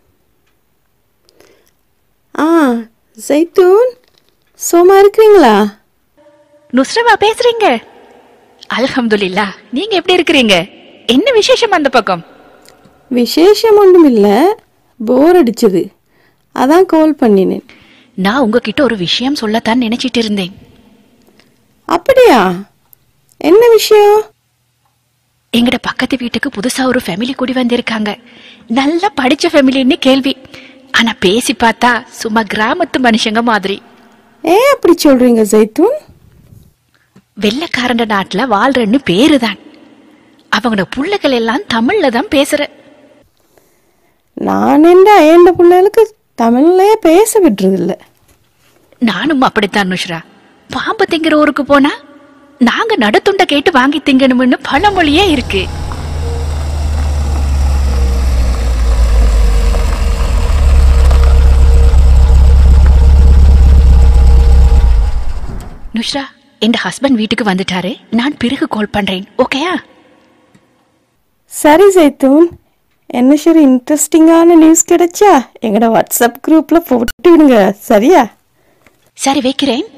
ஆ ஜைத்தூன், சோமா இருக்கிறீங்களா? நுஸ்ரவா பேசுறீங்க? அல்ஹம்துலில்லாஹ். நீங்க எப்படி இருக்கிறீங்க? என்ன விசேஷம் அந்த பக்கம்? விசேஷம் ஒன்றும் இல்லை, போர் அடிச்சது, அதான் கால் பண்ணினேன். நான் உங்ககிட்ட ஒரு விஷயம் சொல்லத்தான் நினைச்சிட்டு இருந்தேன். அப்படியா? என்ன விஷயம்? எங்கட பக்கத்து வீட்டுக்கு புதுசா ஒரு ஃபேமிலி கூடி வந்திருக்காங்க. நல்லா படிச்ச ஃபேமிலின்னு கேள்வி. ஆனா பேசி பார்த்தா சும்மா கிராமத்து மனுஷங்க மாதிரி. ஏ அப்படி சொல்றீங்க ஜைத்தூன்? வெள்ளக்காரண்ட நாட்டுல வாழ்றன்னு பேருதான். அவங்களோட புள்ளைகள் எல்லாம் தமிழ்ல தான் பேசுற. நான் என்ன என் பிள்ளைகளுக்கு தமிழ்லயே பேச விட்டுறது இல்லை. நானும் அப்படித்தான் நுஷ்ரா. பாம்பு திங்கிற ஊருக்கு போனா நாங்க நடுத்துண்ட கேட்டு வாங்கி திங்கணும்னு பழமொழியே இருக்கு. நுஷ்ரா, என் ஹஸ்பண்ட் வீட்டுக்கு வந்துட்டாரு. நான் பிறகு கால் பண்றேன். ஓகேயா? சரி ஜைத்தூன், என்ன சரி இன்ட்ரெஸ்டிங்கான நியூஸ் கிடைச்சா எங்கட வாட்ஸ்அப் குரூப்ல போட்டு விடுங்க. சரியா? சரி, வைக்கிறேன்.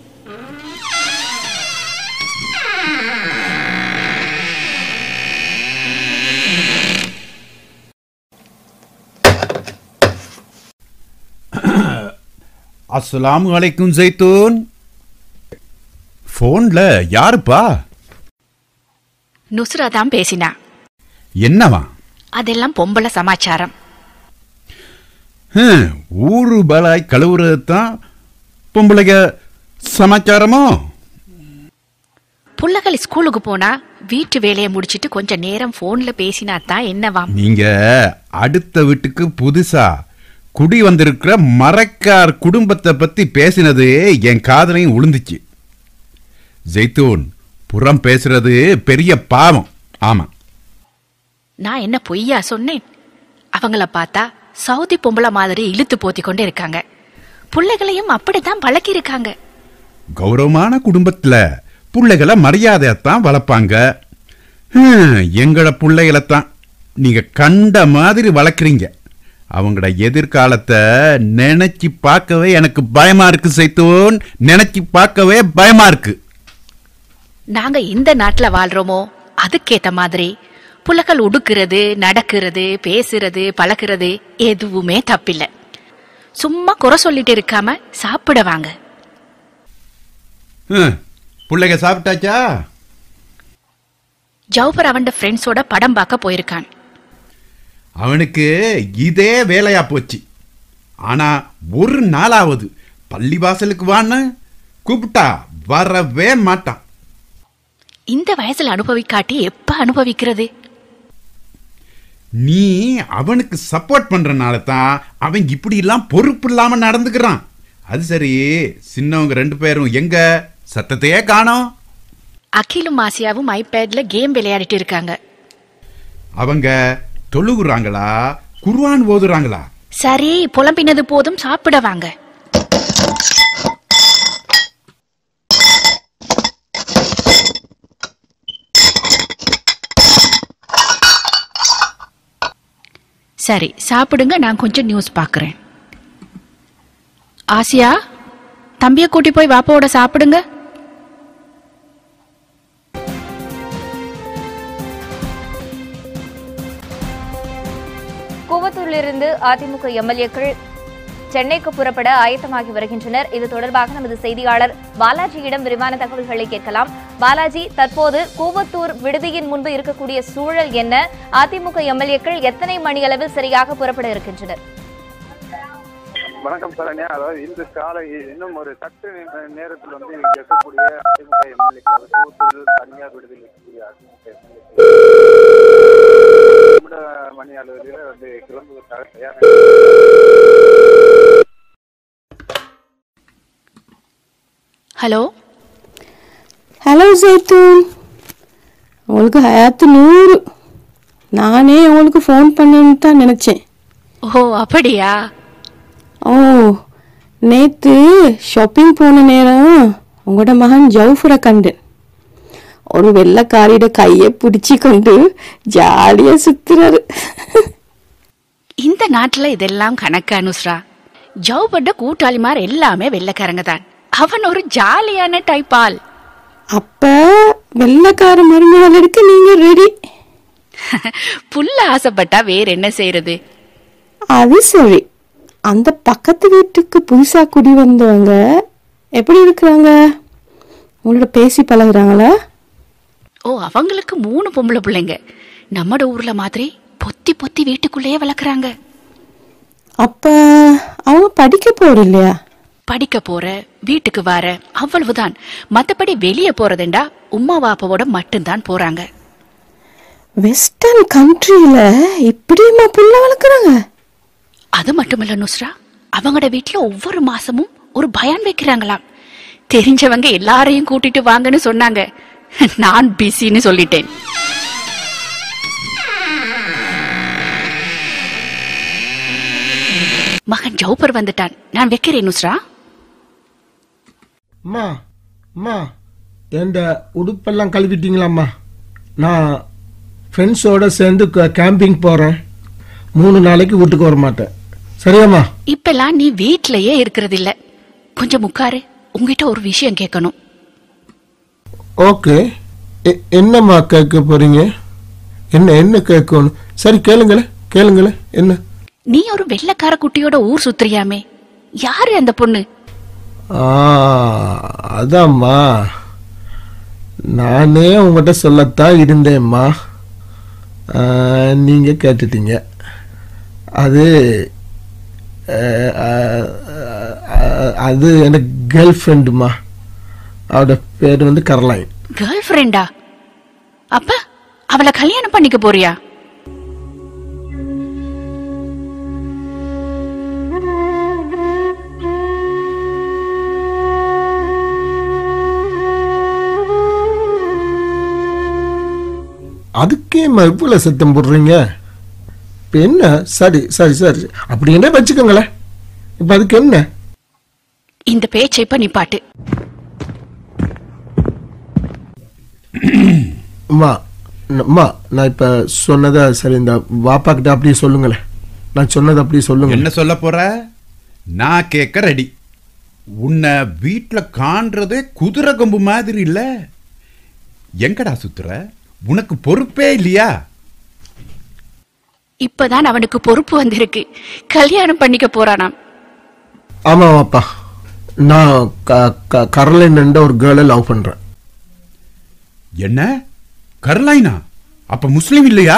அஸ்ஸலாமு அலைக்கும் ஜைத்தூன். போன்ல யாருப்பா? நுஸ்ரா தான் பேசினா. என்னவா? அதெல்லாம் பொம்பளை சமாச்சாரம். ஹம், ஊரு பலாய் கழுவுறதுதான் பொம்பளைங்க சமாச்சாரமோ? புள்ளகள் ஸ்கூலுக்கு போனா வீட்டு வேலையை முடிச்சிட்டு கொஞ்சம் நேரம் போன்ல பேசினா தான் என்னவாம். நீங்க அடுத்த வீட்டுக்கு புதுசா குடி வந்திருக்கிற மரக்கார் குடும்பத்தை பத்தி பேசினது என் காதலையும் உளுந்துச்சு. ஜெய்தூன், புறம் பேசுறது பெரிய பாவம். ஆமா, நான் என்ன பொய்யா சொன்னேன்? அவங்கள பார்த்தா சவுதி பொம்பளை மாதிரி இழுத்து போத்தி கொண்டு இருக்காங்க. பிள்ளைகளையும் அப்படித்தான் பழக்கி இருக்காங்க. கௌரவமான குடும்பத்துல பிள்ளைகளை மரியாதையத்தான் வளர்ப்பாங்க. எங்களோட பிள்ளைகளைத்தான் நீங்க கண்ட மாதிரி வளர்க்குறீங்க. அவங்களோட எதிர்காலத்தை நினைச்சு பார்க்கவே எனக்கு பயமா இருக்கு சைத்தூன். நினைச்சு பார்க்கவே பயமா இருக்கு. நாங்க இந்த நாட்டுல வாழ்றோமோ அதுக்கேத்த மாதிரி புலகள் உடுக்கிறது, நடக்கிறது, பேசுறது, பழக்கிறது எதுவுமே தப்பில்லை. சும்மா குறை சொல்லிட்டு இருக்காம சாப்பிட வாங்க. பிள்ளைங்க சாப்பிட்டாச்சா? ஜவுபர் அவன் ஃப்ரெண்ட்ஸோட படம் பார்க்க போயிருக்கான். அவனுக்கு இதே வேலையா போச்சு. ஆனா ஒரு நாளாவது பள்ளிவாசலுக்கு வான்னு கூப்பிட்டா வரவே மாட்டான். இந்த வயசுல அனுபவிக்காட்டி எப்ப அனுபவிக்கிறது? நீ அவனுக்கு சப்போர்ட் பண்றனால தான் அவன் இப்படி எல்லாம் பொறுப்பு இல்லாம நடந்துக்கிறான். அது சரி, சின்னவங்க ரெண்டு பேரும் எங்க? சத்தத்தையே காணோம். அகிலும் ஆசியாவும் ஐபேட்ல கேம் விளையாடிட்டு இருக்காங்க. அவங்க தொழுகுறாங்களா, குர்ஆன் ஓதுறாங்களா? சரி, புலம்பினது போதும், சாப்பிட வாங்க. சரி, சாப்பிடுங்க, நான் கொஞ்சம் நியூஸ் பார்க்கறேன். ஆசியா, தம்பியை கூட்டி போய் வாப்பாவோட சாப்பிடுங்க. கூவத்தூரிலிருந்து அதிமுக எம்எல்ஏக்கள் சென்னைக்கு புறப்பட ஆயத்தமாகி வருகின்றனர். இது தொடர்பாக நமது செய்தியாளர் பாலாஜியிடம் விரிவான தகவல்களை கேட்கலாம். பாலாஜி, தற்போது கூவத்தூர் விடுதியின் முன்பு இருக்கக்கூடிய சூழல் என்ன? அதிமுக எம்எல்ஏக்கள் எத்தனை மணி அளவில் சரியாக புறப்பட இருக்கின்றனர்? வணக்கம் சரண்யா. அதாவது இன்று காலை இன்னும் ஒரு சற்று நேரத்தில் வந்து இங்க இருக்கக்கூடிய அதிமுக எம்எல்ஏக்கள், கூவத்தூர் தனியார் விடுதியில் இருக்கக்கூடிய அதிமுக எம்எல்ஏக்கள் மணி அளவில் வந்து கிளம்புவதற்காக தயார். ஹலோ ஹலோ ஜெய்தூன், உங்களுக்கு ஹயாத்து நூறு. நானே உங்களுக்கு ஃபோன் பண்ணணுன்னு தான் நினச்சேன். ஓ, அப்படியா? ஓ, நேற்று ஷாப்பிங் போன நேரம் உங்களோட மகன் ஜவுஃபரை கண்டேன். ஒரு வெள்ளைக்காரியோட கையை பிடிச்சி கொண்டு ஜாலியாக சுத்துறாரு. இந்த நாட்டுல இதெல்லாம் கணக்கு அனுஸ்ரா. ஜவுபட்ட கூட்டாளிமார் எல்லாமே வெள்ளைக்காரங்க தான். அவன் ஒரு ஜாலியான டைப்பால். அப்ப வெள்ளைக்கார மருமகள் எடுக்க நீங்க ரெடி? புல்ல ஆசைப்பட்டா வேற என்ன செய்யறது? அது சரி, அந்த பக்கத்து வீட்டுக்கு புதுசா குடி வந்தவங்க எப்படி இருக்கிறாங்க? உங்களோட பேசி பழகுறாங்களா? ஓ, அவங்களுக்கு மூணு பொம்பளை பிள்ளைங்க. நம்மட ஊர்ல மாதிரி பொத்தி பொத்தி வீட்டுக்குள்ளேயே வளர்க்குறாங்க. அப்ப அவங்க படிக்க போற இல்லையா? படிக்க போற, வீட்டுக்கு வர, அவ்வளவுதான். மத்தபடி வெளியே போறதுண்டா உம்மா வாப்பாவோட மட்டும்தான் போறாங்க. வெஸ்டர்ன் கண்ட்ரியில இப்படியுமா புள்ள வளர்க்குறாங்க? அது மட்டுமில்ல நுஸ்ரா, அவங்களோட வீட்டுல ஒவ்வொரு மாசமும் ஒரு பயான் வைக்கிறாங்களாம். தெரிஞ்சவங்க எல்லாரையும் கூட்டிட்டு வாங்கன்னு சொன்னாங்க. நான் பிஸின்னு சொல்லிட்டேன். மகன் ஜவுபர் வந்துட்டான். நான் வைக்கிறேன் நுஸ்ரா. அம்மா அம்மா, என் உடுப்பெல்லாம் கழுவிட்டீங்களாம்மா? நான் ஃப்ரெண்ட்ஸோட சேர்ந்து கேம்பிங் போறேன். மூணு நாளைக்கு வீட்டுக்கு வர மாட்டேன். சரியாம்மா? இப்பெல்லாம் நீ வீட்லயே இருக்கிறது இல்ல. கொஞ்சம் உட்காரு, உங்ககிட்ட ஒரு விஷயம் கேட்கணும். ஓகே, என்னம்மா கேட்க போறீங்க? என்ன என்ன கேட்கணும்? சரி, கேளுங்களே கேளுங்களே. என்ன? நீ ஒரு வெள்ளைக்கார குட்டியோட ஊர் சுத்துறியாமே, யாரு அந்த பொண்ணு? அதாம்மா, நானே உங்கள்கிட்ட சொல்லத்தான் இருந்தேம்மா. நீங்க கேட்டுட்டீங்க. அது அது எனக்கு கேர்ள் ஃப்ரெண்டுமா. அவட பேர் வந்து கரலைன். கேர்ள் ஃப்ரெண்டா? அப்ப அவளை கல்யாணம் பண்ணிக்க போறியா? அதுக்கே இவ்வளவு சத்தம் போடுறீங்க? இப்ப என்ன? சரி சரி சரி, அப்படி என்ன வச்சுக்கோங்களேன். இப்ப அதுக்கு என்ன? இந்த பேச்சை இப்ப நிப்பாட்டு. அம்மா அம்மா, நான் இப்ப சொன்னத சரி, இந்த வாப்பா கிட்ட அப்படியே சொல்லுங்களேன். நான் சொன்னது அப்படியே சொல்லுங்க. என்ன சொல்ல போற? நான் கேட்க ரெடி. உன்னை வீட்டுல காண்றதே குதிரை கொம்பு மாதிரி இல்ல. எங்கடா சுத்துற? உனக்கு பொறுப்பே இல்லையா? இப்பதான் அவனுக்கு பொறுப்பு வந்திருக்கு. கல்யாணம் பண்ணிக்க போறானாம். ஆமா வாப்பா, நான் கரலைன் ஒரு கேர்ளை லவ் பண்றேன். என்ன? கரலைனா? அப்ப முஸ்லிம் இல்லையா?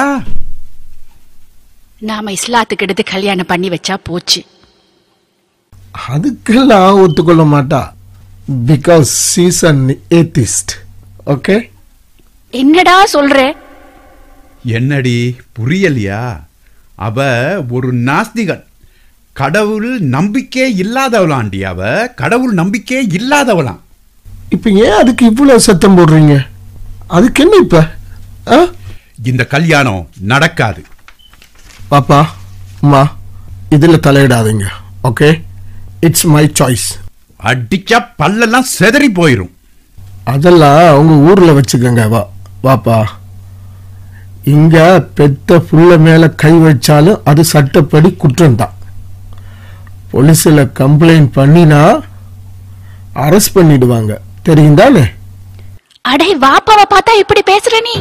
நாம இஸ்லாத்துக்கு எடுத்து கல்யாணம் பண்ணி வச்சா போச்சு. அதுக்கெல்லாம் ஒத்துக்கொள்ள மாட்டா. Because she's an atheist. Okay, என்னடா சொல்ற? என்னடி புரியலையா? அவ ஒரு நாஸ்திகன், கடவுள் நம்பிக்கை இல்லாதவளாண்டி. அவ கடவுள் நம்பிக்கை இல்லாதவளாம். இப்ப ஏன் அதுக்கு இவ்வளவு சத்தம் போடுறீங்க? அதுக்கு என்ன இப்ப? இந்த கல்யாணம் நடக்காது. பாப்பா அம்மா, இதுல தலையிடாதீங்க. Okay, it's my choice. அடிச்சா பல்லெல்லாம் செதறி போயிரும். அதெல்லாம் அவங்க ஊர்ல வச்சுக்கோங்க. வா வாப்பா, இங்க பெத்த புள்ள மேல கை வச்சாலும் அது சட்டப்படி குற்றம்தான். போலீஸ்ல கம்ப்ளைண்ட் பண்ணினா அரெஸ்ட் பண்ணிடுவாங்க, தெரியும் தானே? அடே வாப்பாவை பார்த்தா இப்படி பேசுற நீ?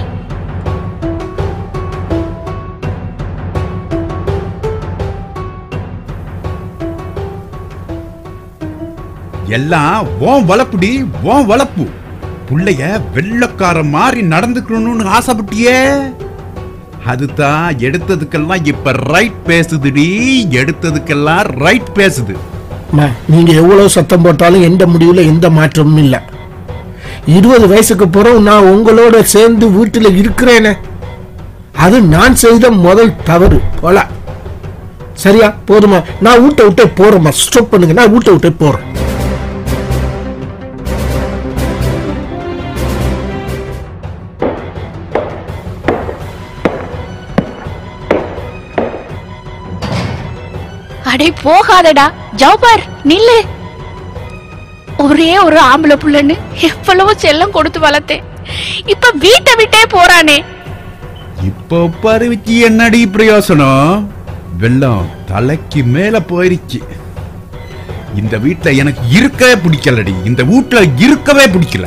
எல்லாம் ஓன் வளப்புடி, ஓன் வளப்பு. புள்ளைய வெள்ளக்கார மாதிரி நடந்துக்கணும்னு ஆசைப்பட்டியே, அதுதான் எடுத்ததுக்கெல்லாம் இப்ப ரைட் பேசுதுடி. எடுத்ததுக்கெல்லாம் ரைட் பேசுது. நீங்க எவ்வளவு சத்தம் போட்டாலும் எந்த முடிவுல எந்த மாற்றமும் இல்ல. இருபது வயசுக்கு பிறகு நான் உங்களோட சேர்ந்து வீட்டுல இருக்கிறேனே, அது நான் செய்த முதல் தவறு போல. சரியா? போதுமா? நான் வீட்டை விட்டே போறேம்மா. ஸ்டாப் பண்ணுங்க, நான் வீட்டை விட்டே போறேன். அடே போகாதடா, ஜவுபார் நில்லு. ஒரே ஒரு ஆம்பளை புள்ளன்னு எவ்வளவு செல்லம் கொடுத்து வளர்த்தேன், இப்ப வீட்டை விட்டே போறானே. இப்போ பருவிச்சு என்னடி பிரயோசனம்? வெள்ளம் தலைக்கு மேல போயிருச்சு. இந்த வீட்டுல எனக்கு இருக்கவே பிடிக்கலடி. இந்த வீட்டுல இருக்கவே பிடிக்கல.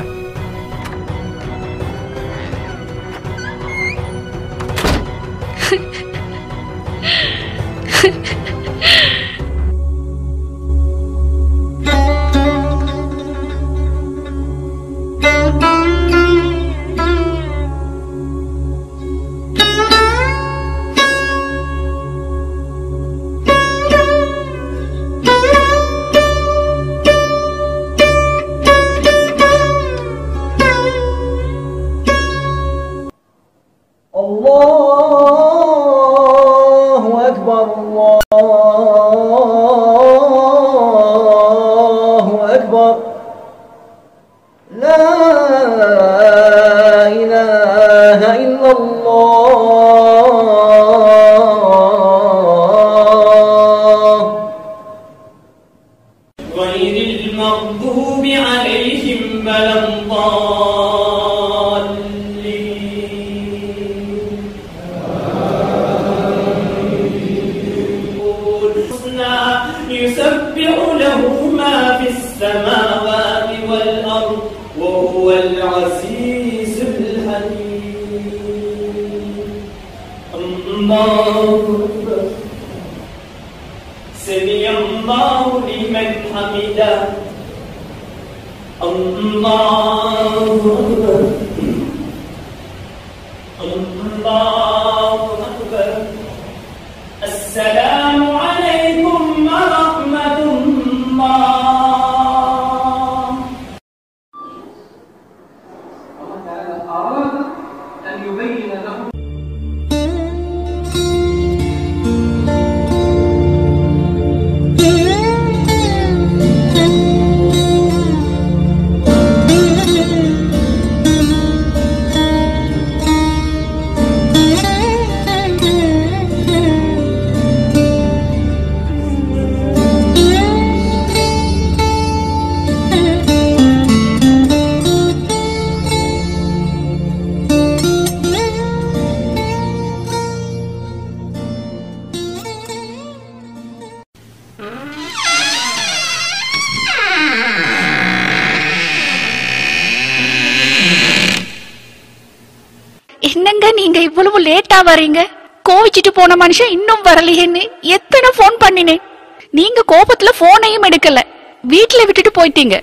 என்னங்க நீங்க இவ்வளவு லேட்டா வரீங்க? கோவிச்சிட்டு போன மனுஷன் இன்னும் வரலையேன்னு எத்தனை போன் பண்ணினேன். நீங்க கோபத்துல போனையும் எடுக்கல, வீட்டுல விட்டுட்டு போயிட்டீங்க.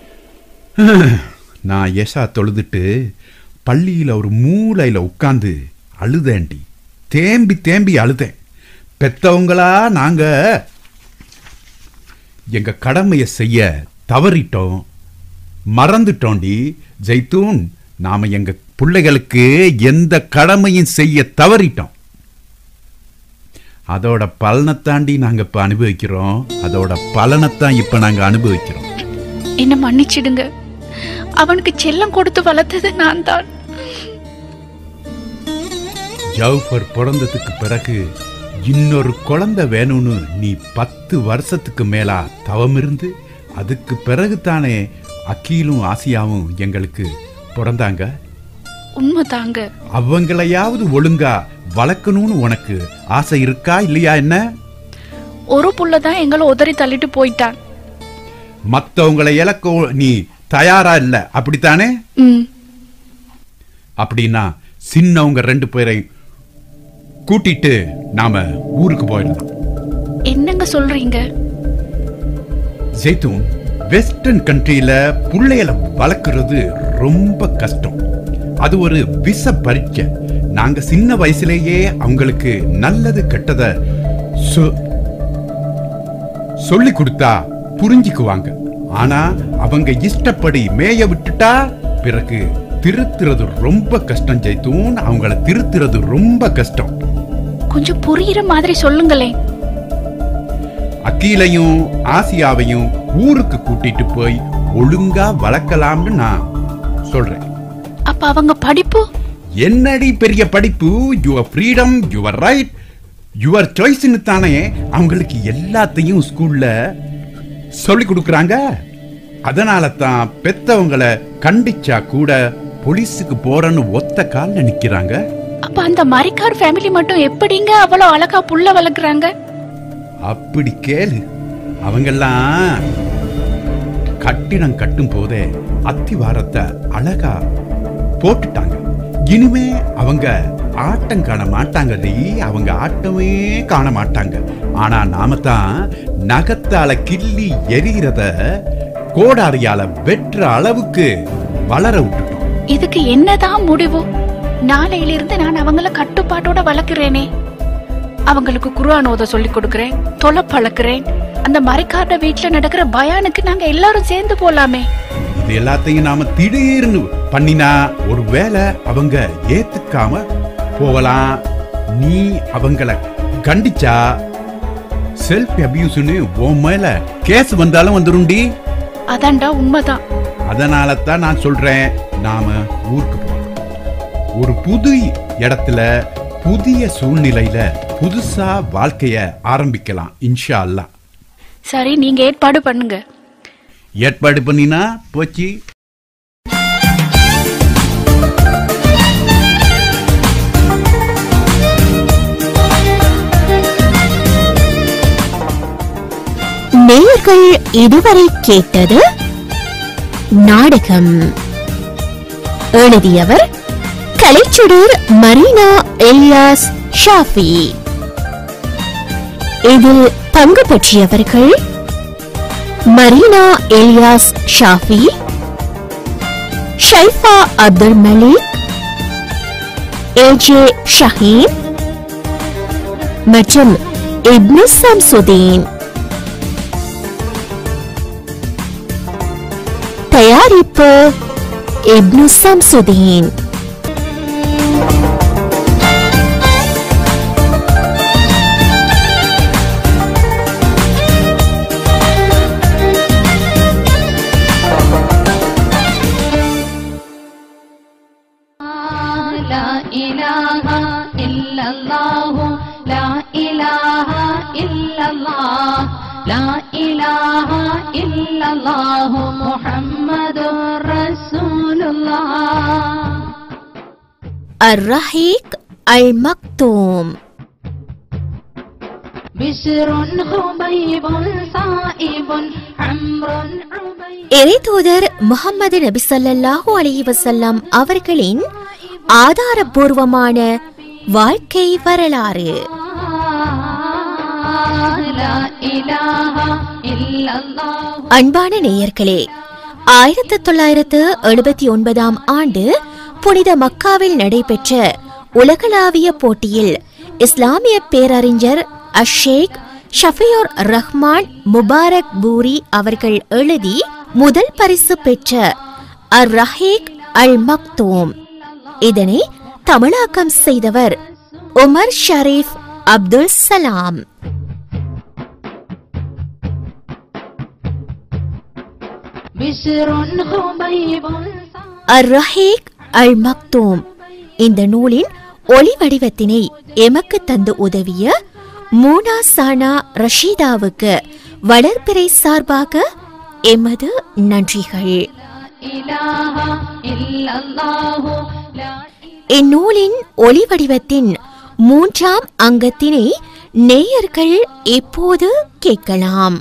நான் ஏசா தொழுதுட்டு பள்ளியில ஒரு மூலையில உட்கார்ந்து அழுதேண்டி. தேம்பி தேம்பி அழுதேன். பெத்தவங்களா நாங்க எங்க கடமையை செய்ய தவறிட்டோம், மறந்துட்டோண்டி ஜெய்தூன், நாம எங்க பிள்ளைகளுக்கு எந்த கடமையும் செய்ய தவறிட்டோம். அதோட பலனைத்தாண்டி நாங்க இப்ப அனுபவிக்கிறோம். அதோட பலனைத்தான் இப்ப நாங்க அனுபவிக்கிறோம். என்ன மன்னிச்சிடுங்க. அவனுக்கு செல்லம் கொடுத்து வளர்த்தது நான் தான். ஜவுஃபர் பிறந்ததுக்கு பிறகு இன்னொரு குழந்தை வேணும்னு நீ பத்து வருஷத்துக்கு மேலா தவம் இருந்து அதுக்கு பிறகு தானே அக்கீலும் ஆசியாவும் எங்களுக்கு பிறந்தாங்க. உண்மைதாங்க. அவங்களையாவது ஒழுங்கா வளர்க்கணும்னு உனக்கு ஆசை இருக்கா இல்லையா? என்ன ஒரு புள்ளதான் எங்களை உதறி தள்ளிட்டு போயிட்டான். மத்தவங்களை இழக்க நீ தயாரா இல்ல, அப்படித்தானே? அப்படின்னா சின்னவங்க ரெண்டு பேரை கூட்டிட்டு நாம ஊருக்கு போயிடலாம். என்னங்க சொல்றீங்க? ஜெய்தூன், வெஸ்டர்ன் கண்ட்ரியில புள்ளையில வளர்க்கறது ரொம்ப கஷ்டம். அது ஒரு விச பரீட்சை. நாங்க சின்ன வயசுலேயே அவங்களுக்கு நல்லது கெட்டத சொல்லி கொடுத்தா புரிஞ்சுக்குவாங்க. ஆனா அவங்க இஷ்டப்படி மேய விட்டுட்டா பிறகு திருத்துறது ரொம்ப கஷ்டம் ஜெய்தூன். அவங்கள திருத்துறது ரொம்ப கஷ்டம். கொஞ்சம் புரியுற மாதிரி சொல்லுங்களேன். அக்கீலையும் ஆசியாவையும் ஊருக்கு கூட்டிட்டு போய் ஒழுங்கா வளர்க்கலாம்னு நான் சொல்றேன். அப்ப அவங்க படிப்பு என்னடி பெரிய படிப்பு? Your freedom, your right, your சாய்ஸ்னு தானே அவங்களுக்கு எல்லாத்தையும் ஸ்கூல்ல சொல்லி கொடுக்கறாங்க. அதனால தான் பெத்தவங்களை கண்டிச்சா கூட போலீஸுக்கு போறன்னு ஒத்த கால்ல நிக்கிறாங்க. அப்ப அந்த மரிக்கார் ஃபேமிலி மட்டும் எப்படிங்க அவ்வளவு அழகா புள்ள வளர்க்கறாங்க? அப்படி கேளு. அவங்கெல்லாம் கட்டிடம் கட்டும் போதே அத்திவாரத்தை அழகா போட்டுட்டாங்க. இனிமே அவங்க ஆட்டம் காண மாட்டாங்க. அவங்க ஆட்டமே காண மாட்டாங்க. ஆனா நாம தான் நகத்தால கிள்ளி எரிகிறத கோடாரியால வெற்ற அளவுக்கு வளர விட்டுட்டோம். இதுக்கு என்னதான் முடிவு? நாளையிலிருந்து நான் அவங்கள கட்டுப்பாட்டோட வளர்க்கிறேனே. அவங்களுக்கு குர்ஆன் ஓத சொல்லி கொடுக்கிறேன், தொலை பழக்கிறேன். அந்த மறைக்காட்ட வீட்டுல நடக்கிற பயானுக்கு நாங்க எல்லாரும் சேர்ந்து போலாமே. இது எல்லாத்தையும் நாம திடீர்னு பண்ணினா ஒருவேளை அவங்க ஏத்துக்காம போகலாம். நீ அவங்கள கண்டிச்சா செல்ஃப் அபியூஸ்னு உன் மேல கேஸ் வந்தாலும் வந்துருண்டி. அதான்டா உண்மைதான். அதனால தான் நான் சொல்றேன், நாம ஊருக்கு போறோம். ஒரு புது இடத்துல புதிய சூழ்நிலையில புதுசா வாழ்க்கைய ஆரம்பிக்கலாம் இன்ஷா அல்லாஹ். சரி, நீங்க ஏற்பாடு பண்ணுங்க. ஏற்பாடு பண்ணினா போச்சு. நேயர்கள் இதுவரை கேட்டது நாடகம். எழுதியவர் கலைச்சுடர் மரீனா எலியாஸ் ஷாஃபி. இதில் பங்கு பற்றியவர்கள் மரீனா எலியாஸ் ஷாஃபி, ஷைஃபா அப்துல் மலிக், ஏஜே ஷஹீன் மற்றும் இப்னு சம்சுதீன். தயாரிப்பு இப்னு சம்சுதீன். الرحيق المكتوم. بشر خبيب صائب عمر இறைத்தூதர் முஹம்மது நபி ஸல்லல்லாஹு அலைஹி வஸல்லம் அவர்களின் ஆதாரபூர்வமான வாழ்க்கை வரலாறு. அன்பான நேயர்களே, ஆயிரத்தி தொள்ளாயிரத்து எழுபத்தி ஒன்பதாம் ஆண்டு புனித மக்காவில் நடைபெற்ற உலகளாவிய போட்டியில் இஸ்லாமிய பேரறிஞர் அஷேக் ஷஃபியுர் ரஹ்மான் முபாரக் பூரி அவர்கள் எழுதி முதல் பரிசு பெற்ற அர் ரஹீக் அல் மக்தூம். இதனை தமிழாக்கம் செய்தவர் உமர் ஷரீப் அப்துல் சலாம். அர் ரஹீக் அல் மக்தூம் இந்த நூலின் ஒளி வடிவத்தினை எமக்கு தந்து உதவிய மூனா சானா ரஷீதாவுக்கு வளர்பிறை சார்பாக எமது நன்றிகள். இந்நூலின் ஒளி வடிவத்தின் மூன்றாம் அங்கத்தினை நேயர்கள் இப்போது கேட்கலாம்.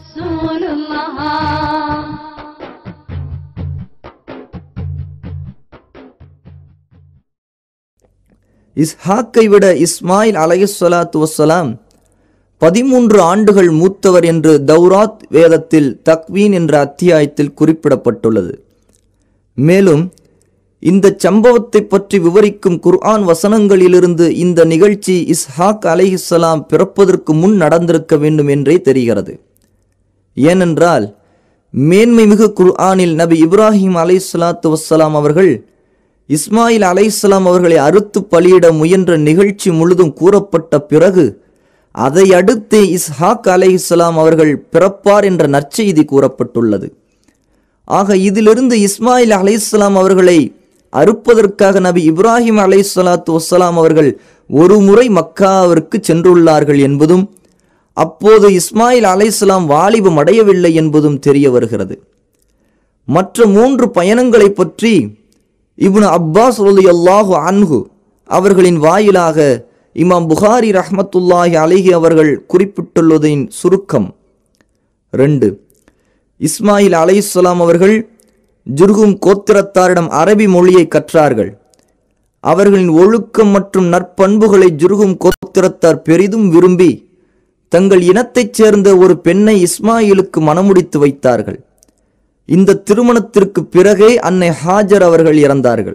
இஸ்ஹாக்கை விட இஸ்மாயில் அலைஹிஸ்ஸலாத்து வஸ்ஸலாம் பதிமூன்று ஆண்டுகள் மூத்தவர் என்று தௌராத் வேதத்தில் தக்வீன் என்ற அத்தியாயத்தில் குறிப்பிடப்பட்டுள்ளது. மேலும் இந்த சம்பவத்தை பற்றி விவரிக்கும் குர்ஆன் வசனங்களிலிருந்து இந்த நிகழ்ச்சி இஸ்ஹாக் அலைஹிஸ்ஸலாம் பிறப்பதற்கு முன் நடந்திருக்க வேண்டும் என்றே தெரிகிறது. ஏனென்றால் மேன்மை மிகு குர்ஆனில் நபி இப்ராஹிம் அலைஹிஸ்ஸலாத்து வஸ்ஸலாம் அவர்கள் இஸ்மாயில் அலைஹிஸ்ஸலாம் அவர்களை அறுத்து பலியிட முயன்ற நிகழ்ச்சி முழுதும் கூறப்பட்ட பிறகு அதை அடுத்து இஸ்ஹாக் அலைஹிஸ்ஸலாம் அவர்கள் பிறப்பார் என்ற நற்செய்தி கூறப்பட்டுள்ளது. ஆக இதிலிருந்து இஸ்மாயில் அலைஹிஸ்ஸலாம் அவர்களை அறுப்பதற்காக நபி இப்ராஹிம் அலைஹிஸ்ஸலாத்து வஸ்ஸலாம் அவர்கள் ஒரு முறை மக்காவிற்கு சென்றுள்ளார்கள் என்பதும் அப்போது இஸ்மாயில் அலைஹிஸ்ஸலாம் வாலிபம் அடையவில்லை என்பதும் தெரிய வருகிறது. மற்ற மூன்று பயணங்களை பற்றி இப்னு அப்பாஸ் ரலியல்லாஹு அன்ஹு அவர்களின் வாயிலாக இமாம் புகாரி ரஹ்மத்துல்லாஹி அலைஹி அவர்கள் குறிப்பிட்டுள்ளதின் சுருக்கம். ரெண்டு, இஸ்மாயில் அலைஹிஸ்ஸலாம் அவர்கள் ஜுர்ஹும் கோத்திரத்தாரிடம் அரபி மொழியை கற்றார்கள். அவர்களின் ஒழுக்கம் மற்றும் நற்பண்புகளை ஜுர்ஹும் கோத்திரத்தார் பெரிதும் விரும்பி தங்கள் இனத்தைச் சேர்ந்த ஒரு பெண்ணை இஸ்மாயிலுக்கு மணமுடித்து வைத்தார்கள். இந்த திருமணத்திற்கு பிறகே அன்னை ஹாஜர் அவர்கள் இறந்தார்கள்.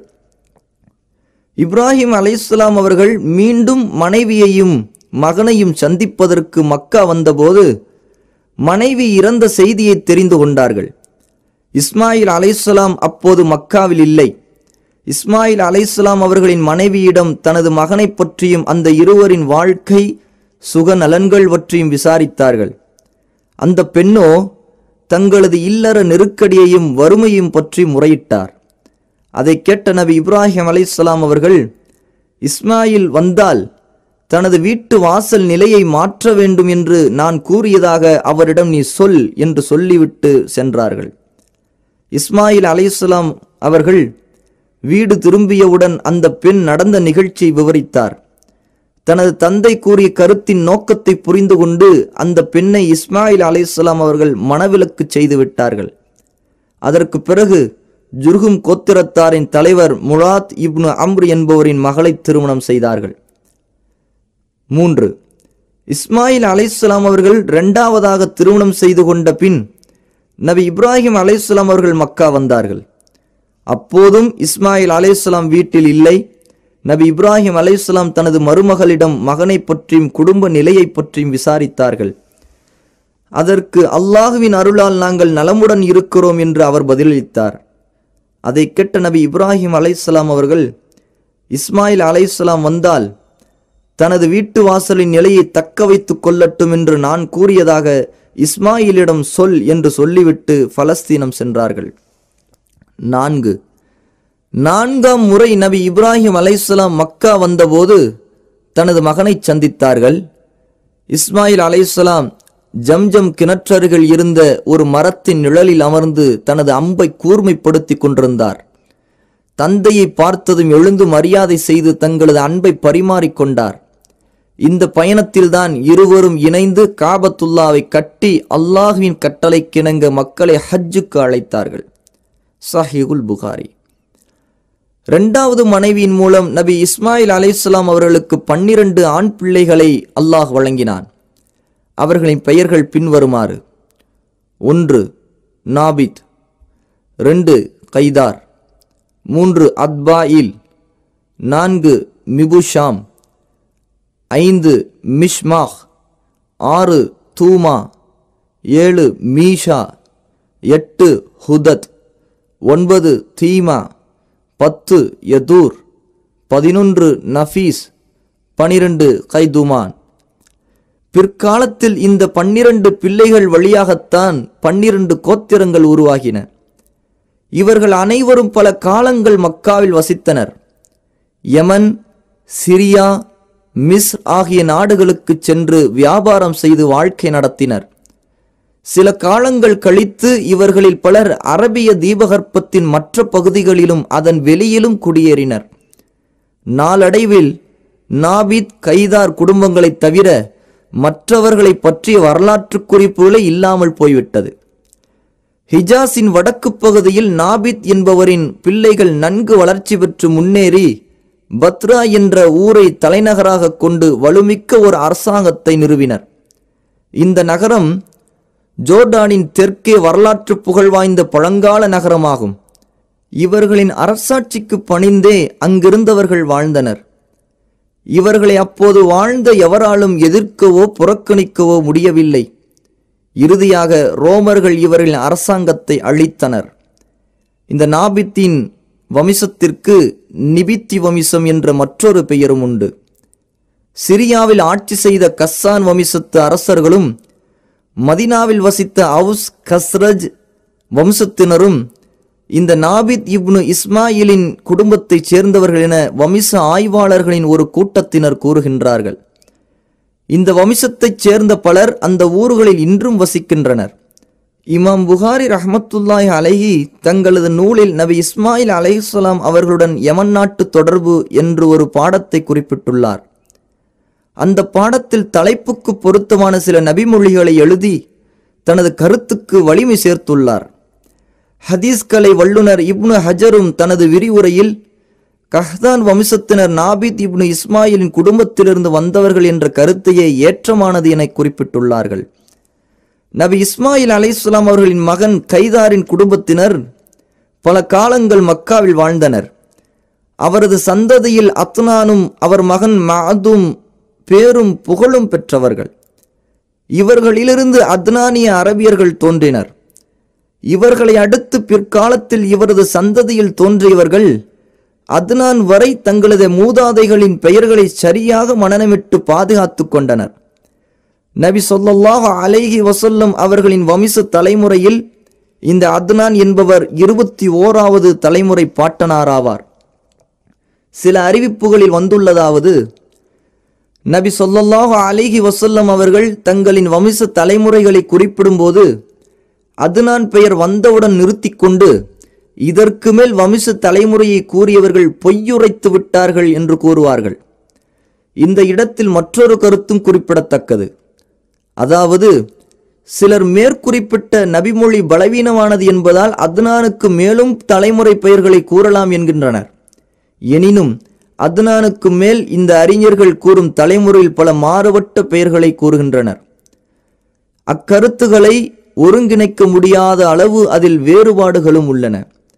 இப்ராஹிம் அலைஹிஸ்ஸலாம் அவர்கள் மீண்டும் மனைவியையும் மகனையும் சந்திப்பதற்கு மக்கா வந்தபோது மனைவி இறந்த செய்தியை தெரிந்து கொண்டார்கள். இஸ்மாயில் அலைஹிஸ்ஸலாம் அப்போது மக்காவில் இல்லை. இஸ்மாயில் அலைஹிஸ்ஸலாம் அவர்களின் மனைவியிடம் தனது மகனை பற்றியும் அந்த இருவரின் வாழ்க்கை சுகநலன்கள் பற்றியும் விசாரித்தார்கள். அந்த பெண்ணோ தங்களது இல்லற நெருக்கடியையும் வறுமையும் பற்றி முறையிட்டார். அதை கேட்ட நபி இப்ராஹிம் அலைஹிஸ்ஸலாம் அவர்கள் இஸ்மாயில் வந்தால் தனது வீட்டு வாசல் நிலையை மாற்ற வேண்டும் என்று நான் கூறியதாக அவரிடம் நீ சொல் என்று சொல்லிவிட்டு சென்றார்கள். இஸ்மாயில் அலைஹிஸ்ஸலாம் அவர்கள் வீடு திரும்பியவுடன் அந்த பெண் நடந்த நிகழ்ச்சியை விவரித்தார். தனது தந்தை கூறிய கருத்தின் நோக்கத்தை புரிந்து கொண்டு அந்த பெண்ணை இஸ்மாயில் அலைஹிஸ்ஸலாம் அவர்கள் மனவிலக்கு செய்து விட்டார்கள். அதற்கு பிறகு ஜுர்ஹும் கோத்திரத்தாரின் தலைவர் முலாத் இப்னு அம்ர் என்பவரின் மகளை திருமணம் செய்தார்கள். மூன்று, இஸ்மாயில் அலைஹிஸ்ஸலாம் அவர்கள் இரண்டாவதாக திருமணம் செய்து கொண்ட பின் நபி இப்ராஹிம் அலைஹிஸ்ஸலாம் அவர்கள் மக்கா வந்தார்கள். அப்போதும் இஸ்மாயில் அலைஹிஸ்ஸலாம் வீட்டில் இல்லை. நபி இப்ராஹிம் அலைஹிஸ்ஸலாம் தனது மருமகளிடம் மகனை பற்றியும் குடும்ப நிலையை பற்றியும் விசாரித்தார்கள். அதற்கு அல்லாஹுவின் அருளால் நாங்கள் நலமுடன் இருக்கிறோம் என்று அவர் பதிலளித்தார். அதை கேட்ட நபி இப்ராஹிம் அலைஹிஸ்ஸலாம் அவர்கள் இஸ்மாயில் அலைஹிஸ்ஸலாம் வந்தால் தனது வீட்டு வாசலின் நிலையை தக்க வைத்துக் கொள்ளட்டும் என்று நான் கூறியதாக இஸ்மாயிலிடம் சொல் என்று சொல்லிவிட்டு பலஸ்தீனம் சென்றார்கள். நான்கு, நான்காம் முறை நபி இப்ராஹிம் அலைஹிஸ்ஸலாம் மக்கா வந்தபோது தனது மகனை சந்தித்தார்கள். இஸ்மாயில் அலைஹிஸ்ஸலாம் ஜம்ஜம் கிணற்றருகில் இருந்த ஒரு மரத்தின் நிழலில் அமர்ந்து தனது அம்பை கூர்மைப்படுத்தி கொண்டிருந்தார். தந்தையை பார்த்ததும் எழுந்து மரியாதை செய்து தங்களது அன்பை பரிமாறிக்கொண்டார். இந்த பயணத்தில்தான் இருவரும் இணைந்து காபத்துல்லாவை கட்டி அல்லாஹுவின் கட்டளைக்கிணங்க மக்களை ஹஜ்ஜுக்கு அழைத்தார்கள். சஹீஹுல் புகாரி. இரண்டாவது மனைவியின் மூலம் நபி இஸ்மாயில் அலைஹிஸ்ஸலாம் அவர்களுக்கு பன்னிரண்டு ஆண் பிள்ளைகளை அல்லாஹ் வழங்கினான். அவர்களின் பெயர்கள் பின்வருமாறு: ஒன்று நாபித், ரெண்டு கைதார், மூன்று அத்பாயில், நான்கு மிபுஷாம், ஐந்து மிஷ்மாஹ், ஆறு தூமா, ஏழு மீஷா, எட்டு ஹுதத், ஒன்பது தீமா, பத்து யதூர், பதினொன்று நஃபீஸ், பனிரெண்டு கைதுமான். பிற்காலத்தில் இந்த பன்னிரண்டு பிள்ளைகள் வழியாகத்தான் பன்னிரண்டு கோத்திரங்கள் உருவாகின. இவர்கள் அனைவரும் பல காலங்கள் மக்காவில் வசித்தனர். யமன், சிரியா, மிஸ்ர் ஆகிய நாடுகளுக்கு சென்று வியாபாரம் செய்து வாழ்க்கை நடத்தினர். சில காலங்கள் கழித்து இவர்களில் பலர் அரபிய தீபகற்பத்தின் மற்ற பகுதிகளிலும் அதன் வெளியிலும் குடியேறினர். நாளடைவில் நாபித், கைதார் குடும்பங்களைத் தவிர மற்றவர்களை பற்றிய வரலாற்று குறிப்புகளே இல்லாமல் போய்விட்டது. ஹிஜாஸின் வடக்கு பகுதியில் நாபித் என்பவரின் பிள்ளைகள் நன்கு வளர்ச்சி பெற்று முன்னேறி பத்ரா என்ற ஊரை தலைநகராக கொண்டு வலுமிக்க ஒரு அரசாங்கத்தை நிறுவினர். இந்த நகரம் ஜோர்டானின் தெற்கே வரலாற்று புகழ் வாய்ந்த பழங்கால நகரமாகும். இவர்களின் அரசாட்சிக்கு பணிந்தே அங்கிருந்தவர்கள் வாழ்ந்தனர். இவர்களை அப்போது வாழ்ந்த எவராலும் எதிர்க்கவோ புறக்கணிக்கவோ முடியவில்லை. இறுதியாக ரோமர்கள் இவர்களின் அரசாங்கத்தை அழித்தனர். இந்த நாபித்தின் வம்சத்திற்கு நிபித்தி வம்சம் என்ற மற்றொரு பெயரும் உண்டு. சிரியாவில் ஆட்சி செய்த கஸ்ஸான் வம்சத்து அரசர்களும் மதினாவில் வசித்த அவுஸ் கஸ்ரஜ் வம்சத்தினரும் இந்த நாபித் இப்னு இஸ்மாயிலின் குடும்பத்தைச் சேர்ந்தவர்கள் என வம்ச ஆய்வாளர்களின் ஒரு கூட்டத்தினர் கூறுகின்றார்கள். இந்த வம்சத்தைச் சேர்ந்த பலர் அந்த ஊர்களில் இன்றும் வசிக்கின்றனர். இமாம் புகாரி ரஹ்மத்துல்லாஹி அலைஹி தங்களது நூலில் நபி இஸ்மாயில் அலைஹிஸ்ஸலாம் அவர்களுடன் யமன் நாட்டு தொடர்பு என்று ஒரு பாடத்தை குறிப்பிட்டுள்ளார். அந்த பாடத்தில் தலைப்புக்கு பொருத்தமான சில நபிமொழிகளை எழுதி தனது கருத்துக்கு வலிமை சேர்த்துள்ளார். ஹதீஸ்கலை வல்லுனர் இப்னு ஹஜரும் தனது விரிவுரையில் கஹ்தான் வம்சத்தினர் நாபித் இப்னு இஸ்மாயிலின் குடும்பத்திலிருந்து வந்தவர்கள் என்ற கருத்தையே ஏற்றமானது என குறிப்பிட்டுள்ளார்கள். நபி இஸ்மாயில் அலைஹிஸ்ஸலாம் அவர்களின் மகன் கைதாரின் குடும்பத்தினர் பல காலங்கள் மக்காவில் வாழ்ந்தனர். அவரது சந்ததியில் அத்னானும் அவர் மகன் மஅதும் பேரும் புகழும் பெற்றவர்கள். இவர்களிலிருந்து அத்னானிய அரபியர்கள் தோன்றினர். இவர்களை அடுத்து பிற்காலத்தில் இவரது சந்ததியில் தோன்றியவர்கள் அத்னான் வரை தங்களது மூதாதைகளின் பெயர்களை சரியாக மனனமிட்டு பாதுகாத்து கொண்டனர். நபி ஸல்லல்லாஹு அலைஹி வஸல்லம் அவர்களின் வம்ச தலைமுறையில் இந்த அத்னான் என்பவர் இருபத்தி ஓராவது தலைமுறை பாட்டனாராவார். சில அறிவிப்புகளில் வந்துள்ளதாவது, நபி ஸல்லல்லாஹு அலைஹி வஸல்லம் அவர்கள் தங்களின் வம்ச தலைமுறைகளை குறிப்பிடும்போது அத்னான் பெயர் வந்தவுடன் நிறுத்தி கொண்டு இதற்கு மேல் வம்ச தலைமுறையை கூறியவர்கள் பொய்யுரைத்து விட்டார்கள் என்று கூறுவார்கள். இந்த இடத்தில் மற்றொரு கருத்தும் குறிப்பிடத்தக்கது. அதாவது, சிலர் மேற்குறிப்பிட்ட நபிமொழி பலவீனமானது என்பதால் அத்னானுக்கு மேலும் தலைமுறை பெயர்களை கூறலாம் என்கின்றனர். எனினும் அத்னானுக்கு மேல் இந்த அறிஞர்கள் கூறும் தலைமுறையில் பல மாறுபட்ட பெயர்களை கூறுகின்றனர். அக்கருத்துக்களை ஒருங்கிணைக்க முடியாத அளவு அதில் வேறுபாடுகளும் உள்ளன.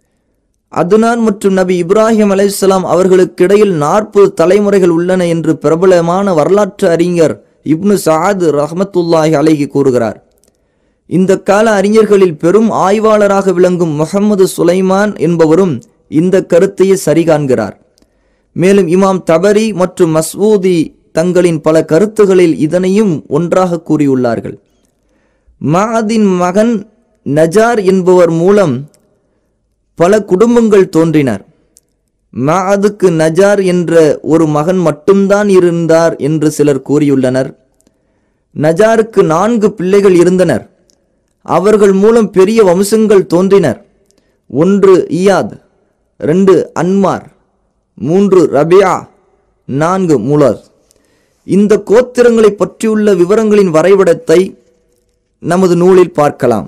அத்னான் மற்றும் நபி இப்ராஹிம் அலைஹிஸ்ஸலாம் அவர்களுக்கு இடையில் நாற்பது தலைமுறைகள் உள்ளன என்று பிரபலமான வரலாற்று அறிஞர் இப்னு சஅத் ரஹ்மத்துல்லாஹி அலைஹி கூறுகிறார். இந்த கால அறிஞர்களில் பெரும் ஆய்வாளராக விளங்கும் முஹம்மது சுலைமான் என்பவரும் இந்த கருத்தையே சரிகாண்கிறார். மேலும் இமாம் தபரி மற்றும் மஸ்ஊதி தங்களின் பல கருத்துகளில் இதனையும் ஒன்றாக கூறியுள்ளார்கள். மஅதின் மகன் நஜார் என்பவர் மூலம் பல குடும்பங்கள் தோன்றினர். மஅதுக்கு நஜார் என்ற ஒரு மகன் மட்டும்தான் இருந்தார் என்று சிலர் கூறியுள்ளனர். நஜாருக்கு நான்கு பிள்ளைகள் இருந்தனர். அவர்கள் மூலம் பெரிய வம்சங்கள் தோன்றினர். ஒன்று இயாத், ரெண்டு அன்மார், மூன்று ரபியா, நான்கு முலர். இந்த கோத்திரங்களை பற்றியுள்ள விவரங்களின் வரைபடத்தை நமது நூலில் பார்க்கலாம்.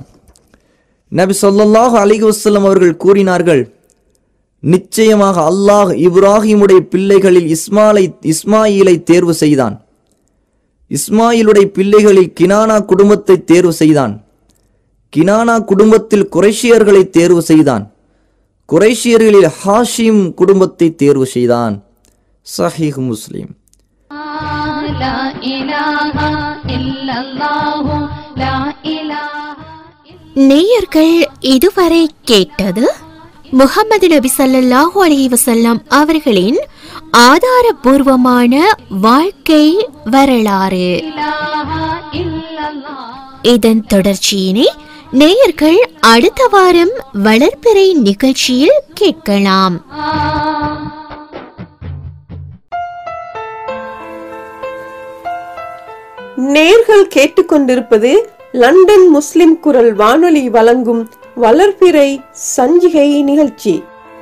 நபி ஸல்லல்லாஹு அலைஹி வஸல்லம் அவர்கள் கூறினார்கள், நிச்சயமாக அல்லாஹ் இப்ராஹிமுடைய பிள்ளைகளில் இஸ்மாலை இஸ்மாயிலை தேர்வு செய்தான். இஸ்மாயிலுடைய பிள்ளைகளில் கினானா குடும்பத்தை தேர்வு செய்தான். கினானா குடும்பத்தில் குறைஷியர்களை தேர்வு செய்தான். குறைஷியர்களில் ஹாஷிம் குடும்பத்தை தேர்வு செய்தான். சஹீஹ் முஸ்லிம். நேயர்கள் இதுவரை கேட்டது முஹம்மது நபி ஸல்லல்லாஹு அலைஹி வஸல்லம் அவர்களின் ஆதாரபூர்வமான வாழ்க்கை வரலாறு. இதன் தொடர்ச்சியினை நேயர்கள் அடுத்த வாரம் வளர்பிறை நிகழ்ச்சியில் கேட்கலாம். நேர்கள் கேட்டுக்கொண்டிருப்பது லண்டன் முஸ்லிம் குரல் வானொலி வழங்கும் வளர்பிறை சஞ்சிகை நிகழ்ச்சி.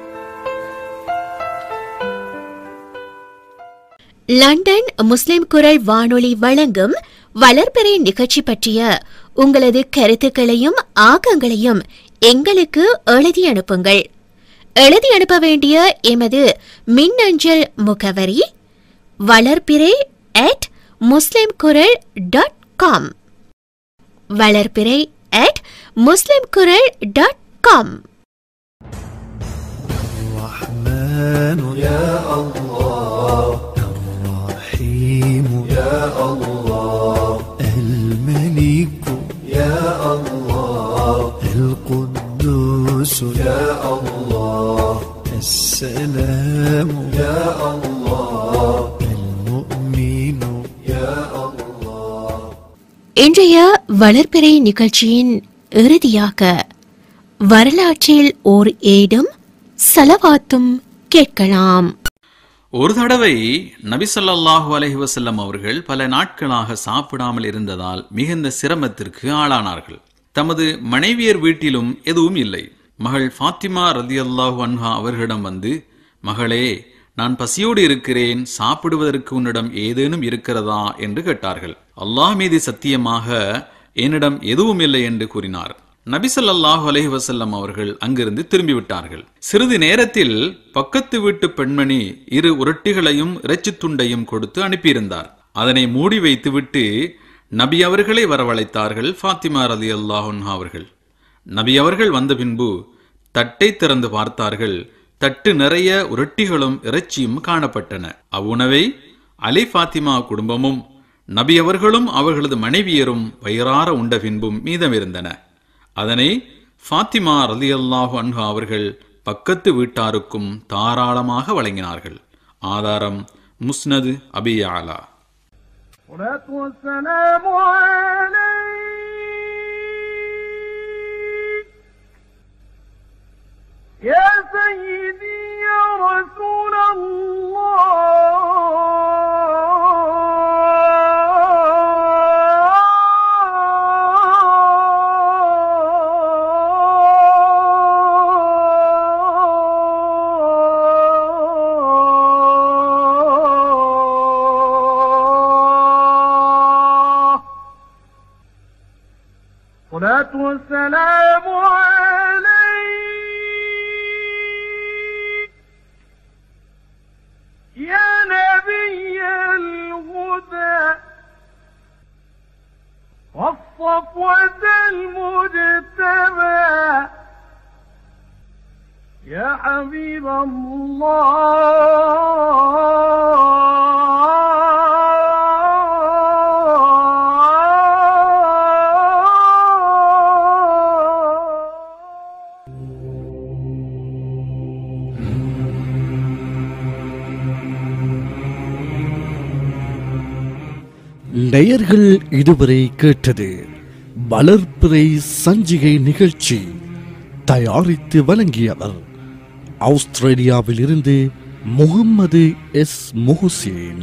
லண்டன் முஸ்லிம் குரல் வானொலி வழங்கும் வளர்பிறை நிகழ்ச்சி பற்றிய உங்களது கருத்துக்களையும் ஆக்கங்களையும் எங்களுக்கு எழுதி அனுப்புங்கள். எழுதி அனுப்ப வேண்டிய எமது மின்னஞ்சல் முகவரி வளர்பிறை at Muslim Kural dot com. Valarpirai at Muslim Kural dot com. الملك يا الله القدوس يا الله السلام يا الله المؤمن يا الله. இன்றைய வளர்பிறை நிகழ்ச்சியின் இறுதியாக வரலாற்றில் ஓர் ஏடும் சலவாத்தும் கேட்கலாம். ஒரு தடவை நபி ஸல்லல்லாஹு அலைஹி வஸல்லம் அவர்கள் பல நாட்களாக சாப்பிடாமல் இருந்ததால் மிகுந்த சிரமத்திற்கு ஆளானார்கள். தமது மனைவியர் வீட்டிலும் எதுவும் இல்லை. மகள் ஃபாத்திமா ரலியல்லாஹு அன்ஹா அவர்களிடம் வந்து, மகளே, நான் பசியோடு இருக்கிறேன், சாப்பிடுவதற்கு உன்னிடம் ஏதேனும் இருக்கிறதா என்று கேட்டார்கள். அல்லாஹ் மீது சத்தியமாக என்னிடம் எதுவும் இல்லை என்று கூறினார். நபி ஸல்லல்லாஹு அலைஹி வஸல்லம் அவர்கள் அங்கிருந்து திரும்பிவிட்டார்கள். சிறிது நேரத்தில் பக்கத்து வீட்டு பெண்மணி இரு உரட்டிகளையும் இறைச்சி துண்டையும் கொடுத்து அனுப்பியிருந்தார். அதனை மூடி வைத்துவிட்டு நபி அவர்களை வரவழைத்தார்கள் ஃபாத்திமா ரலியல்லாஹு அன்ஹா அவர்கள். நபி அவர்கள் வந்த பின்பு தட்டை திறந்து பார்த்தார்கள். தட்டு நிறைய உரட்டிகளும் இறைச்சியும் காணப்பட்டன. அவ்வுணவை அலி ஃபாத்திமா குடும்பமும் நபி அவர்களும் அவர்களது மனைவியரும் வயிறார உண்ட பின்பும் மீதமிருந்தன. அதனை ஃபாத்திமா ரலியல்லாஹு அன்ஹா அவர்கள் பக்கத்து வீட்டாருக்கும் தாராளமாக வழங்கினார்கள். ஆதாரம் முஸ்னது அபி யஅலா. يا سيدي يا رسول الله الصلاة والسلام عليك يا نبي الهدى والصفوة المجتبى يا حبيب الله நேயர்கள் இதுவரை கேட்டது வளர்பிறை சஞ்சிகை நிகழ்ச்சி. தயாரித்து வழங்கியவர் ஆஸ்திரேலியாவில் இருந்து முகம்மது எஸ் முஹ்சின்.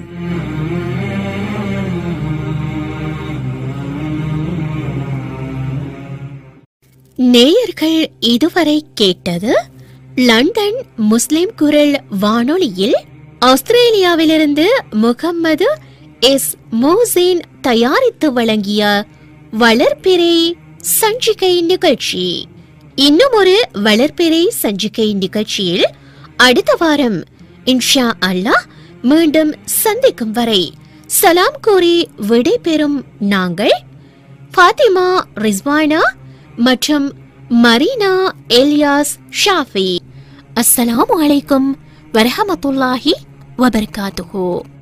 நேயர்கள் இதுவரை கேட்டது லண்டன் முஸ்லிம் குரல் வானொலியில் ஆஸ்திரேலியாவிலிருந்து முகம்மது எஸ் முஹ்சின் தயாரித்து வழங்கிய வளர்பிறை சஞ்சிகை நிகழ்ச்சி. இன்னும் ஒரு வளர்பிறை சஞ்சிகை நிகழ்ச்சியில் அடுத்த வாரம் இன்ஷா அல்லாஹ் மீண்டும் சந்திக்கும் வரை சலாம் கூறி விடைபெறும் நாங்கள் ஃபாத்திமா ரிஸ்வானா மற்றும் மரீனா எலியாஸ் ஷாஃபி. அஸ்ஸலாமு அலைக்கும் வரஹமத்துல்லாஹி வபரகாத்துஹு.